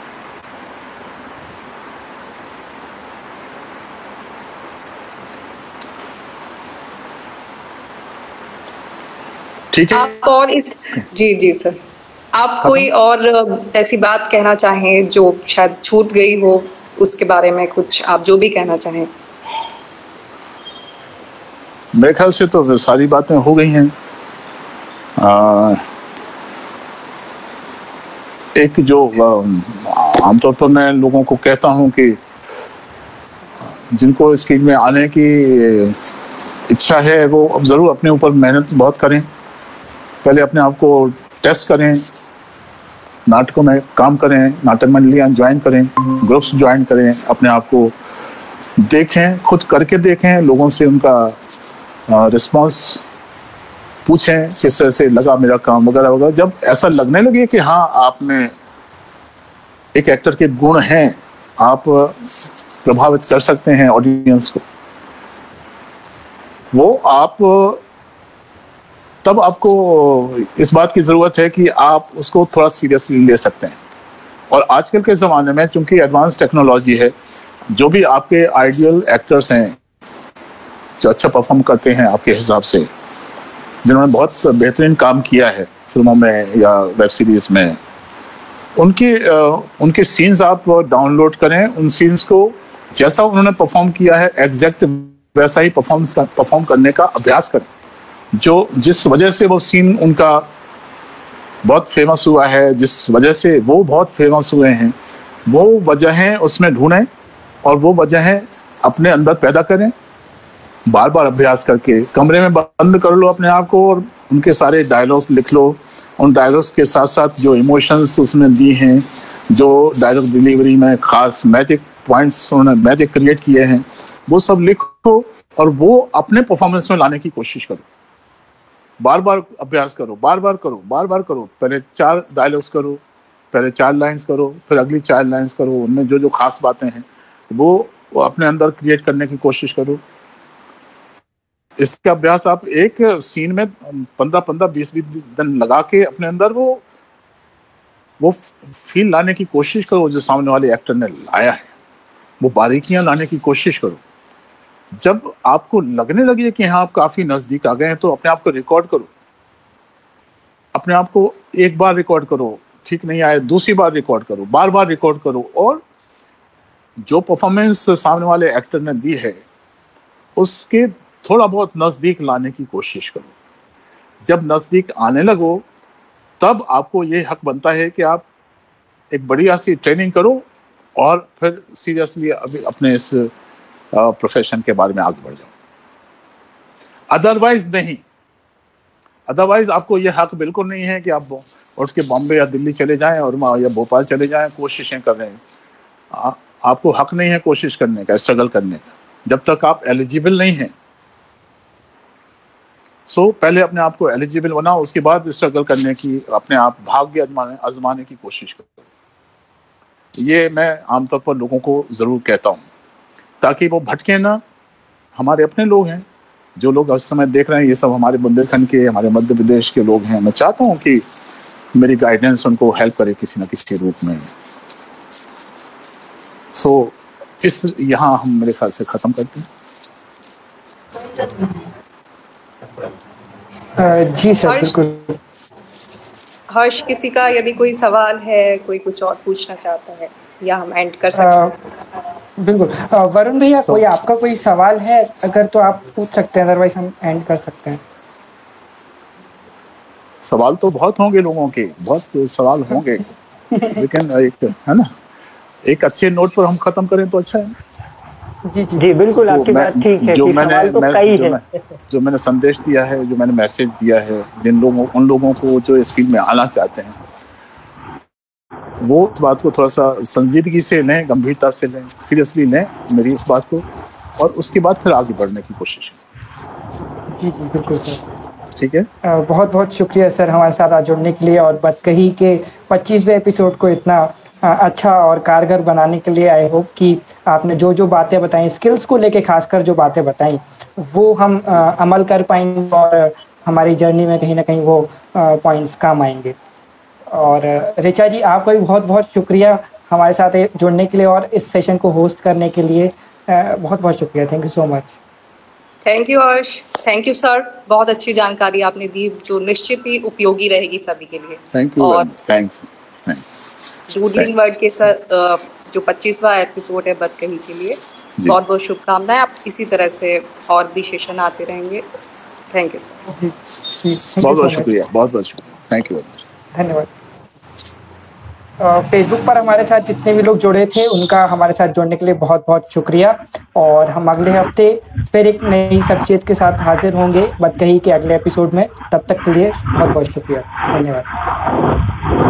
ठीक है। आप और इस जी जी सर, आप कोई और ऐसी बात कहना चाहें जो शायद छूट गई हो, उसके बारे में कुछ आप जो भी कहना चाहें? मेरे ख्याल से तो सारी बातें हो गई हैं। आ, एक जो आमतौर पर मैं लोगों को कहता हूं कि जिनको इस फील्ड में आने की इच्छा है वो अब ज़रूर अपने ऊपर मेहनत बहुत करें। पहले अपने आप को टेस्ट करें, नाटकों में काम करें, नाटक मंडलियाँ ज्वाइन करें, ग्रुप्स ज्वाइन करें, अपने आप को देखें, खुद करके देखें, लोगों से उनका रिस्पांस पूछें किस तरह से लगा मेरा काम वगैरह वगैरह। जब ऐसा लगने लगे कि हाँ आप में एक एक्टर के गुण हैं, आप प्रभावित कर सकते हैं ऑडियंस को, वो आप तब आपको इस बात की ज़रूरत है कि आप उसको थोड़ा सीरियसली ले सकते हैं। और आजकल के ज़माने में चूंकि एडवांस टेक्नोलॉजी है, जो भी आपके आइडियल एक्टर्स हैं जो अच्छा परफॉर्म करते हैं आपके हिसाब से, जिन्होंने बहुत बेहतरीन काम किया है फिल्मों में या वेब सीरीज़ में, उनके उनके सीन्स आप डाउनलोड करें, उन सीन्स को जैसा उन्होंने परफॉर्म किया है एग्जैक्ट वैसा ही परफॉर्मेंस परफॉर्म करने का अभ्यास करें। जो जिस वजह से वो सीन उनका बहुत फेमस हुआ है, जिस वजह से वो बहुत फेमस हुए हैं, वो वजहें उसमें ढूंढें और वो वजहें अपने अंदर पैदा करें, बार बार अभ्यास करके। कमरे में बंद कर लो अपने आप को और उनके सारे डायलॉग्स लिख लो। उन डायलॉग्स के साथ साथ जो इमोशंस उसमें दी हैं, जो डायलॉग डिलीवरी में खास मैजिक पॉइंट्स उन्होंने मैजिक क्रिएट किए हैं, वो सब लिखो और वो अपने परफॉर्मेंस में लाने की कोशिश करो। बार बार अभ्यास करो, बार बार करो, बार बार करो। पहले चार डायलॉग्स करो, पहले चार लाइंस करो, फिर अगली चार लाइंस करो। उनमें जो जो खास बातें हैं वो, वो अपने अंदर क्रिएट करने की कोशिश करो। इसका अभ्यास आप एक सीन में पंद्रह पंद्रह बीस बीस दिन लगा के अपने अंदर वो वो फील लाने की कोशिश करो जो सामने वाले एक्टर ने लाया है, वो बारीकियां लाने की कोशिश करो। जब आपको लगने लगे कि हाँ आप काफी नजदीक आ गए हैं तो अपने आप को रिकॉर्ड करो, अपने आप को एक बार रिकॉर्ड करो, ठीक नहीं आए दूसरी बार रिकॉर्ड करो, बार बार रिकॉर्ड करो, और जो परफॉर्मेंस सामने वाले एक्टर ने दी है उसके थोड़ा बहुत नजदीक लाने की कोशिश करो। जब नजदीक आने लगो तब आपको ये हक बनता है कि आप एक बढ़िया सी ट्रेनिंग करो और फिर सीरियसली अभी अपने इस प्रोफेशन के बारे में आगे बढ़ जाओ। अदरवाइज नहीं, अदरवाइज आपको ये हक बिल्कुल नहीं है कि आप उठ के बॉम्बे या दिल्ली चले जाएं और या भोपाल चले जाएं कोशिशें कर रहे हैं। आ, आपको हक नहीं है कोशिश करने का, स्ट्रगल करने का, जब तक आप एलिजिबल नहीं हैं। सो so, पहले अपने आप को एलिजिबल बनाओ, उसके बाद स्ट्रगल करने की, अपने आप भाग्य आजमाने आजमाने की कोशिश करो। ये मैं आमतौर पर लोगों को ज़रूर कहता हूँ ताकि वो भटके ना। हमारे अपने लोग हैं, जो लोग उस समय देख रहे हैं, ये सब हमारे बुंदेलखंड के, हमारे मध्य प्रदेश के लोग हैं। मैं चाहता हूँ कि मेरी गाइडेंस उनको हेल्प करे किसी न किसी रूप में। सो so, इस यहाँ हम मेरे ख्याल से ख़त्म करते हैं। जी सर, बिल्कुल। हर्ष, किसी का यदि कोई सवाल है, कोई कुछ और पूछना चाहता है, या हम एंड कर सकते हैं? बिल्कुल। वरुण भैया, कोई आपका कोई सवाल है अगर तो आप पूछ सकते हैं, अदरवाइज हम एंड कर सकते हैं। सवाल तो बहुत होंगे लोगों के, बहुत सवाल होंगे लेकिन एक है ना, एक अच्छे नोट पर हम खत्म करें तो अच्छा है। जी जी जी बिल्कुल, आपकी बात ठीक है। जो मैंने तो मैं, जो, मैं, जो मैंने संदेश दिया है, जो मैंने मैसेज दिया है, जिन लोगों उन लोगों को जो इस फील्ड में आना चाहते हैं, वो इस बात को थोड़ा सा संजीदगी से लें, गंभीरता से लें, सीरियसली लें मेरी इस बात को, और उसके बाद फिर आगे बढ़ने की कोशिश करें। जी जी बिल्कुल सर, ठीक है। बहुत बहुत शुक्रिया सर हमारे साथ आज जुड़ने के लिए, और बात कही कि पच्चीसवें एपिसोड को इतना अच्छा और कारगर बनाने के लिए। आई होप कि आपने जो जो बातें बताई, स्किल्स को लेके खासकर जो बातें बताई, वो हम आ, अमल कर पाएंगे और हमारी जर्नी में कहीं ना कहीं वो पॉइंट्स काम आएंगे। और ऋचा जी, आपका भी बहुत बहुत शुक्रिया हमारे साथ जुड़ने के लिए और इस सेशन को होस्ट करने के लिए। बहुत बहुत शुक्रिया, thank you so much. Thank you Harsh, thank you sir, बहुत अच्छी जानकारी आपने दी जो निश्चित ही उपयोगी रहेगी सभी के लिए। Thank you, thanks thanks. Doodling word के सर जो पच्चीसवां एपिसोड है बदकही के लिए बहुत बहुत शुभकामनाएं। आप इसी तरह से और भी सेशन आते रहेंगे। Thank you sir. बहुत बहुत शुक्रिया, बहुत बहुत शुक्रिया, थैंक यू, धन्यवाद। फेसबुक पर हमारे साथ जितने भी लोग जुड़े थे उनका हमारे साथ जुड़ने के लिए बहुत बहुत शुक्रिया, और हम अगले हफ्ते फिर एक नई शख्सियत के साथ हाजिर होंगे बदकही के अगले एपिसोड में। तब तक के लिए बहुत बहुत शुक्रिया, धन्यवाद।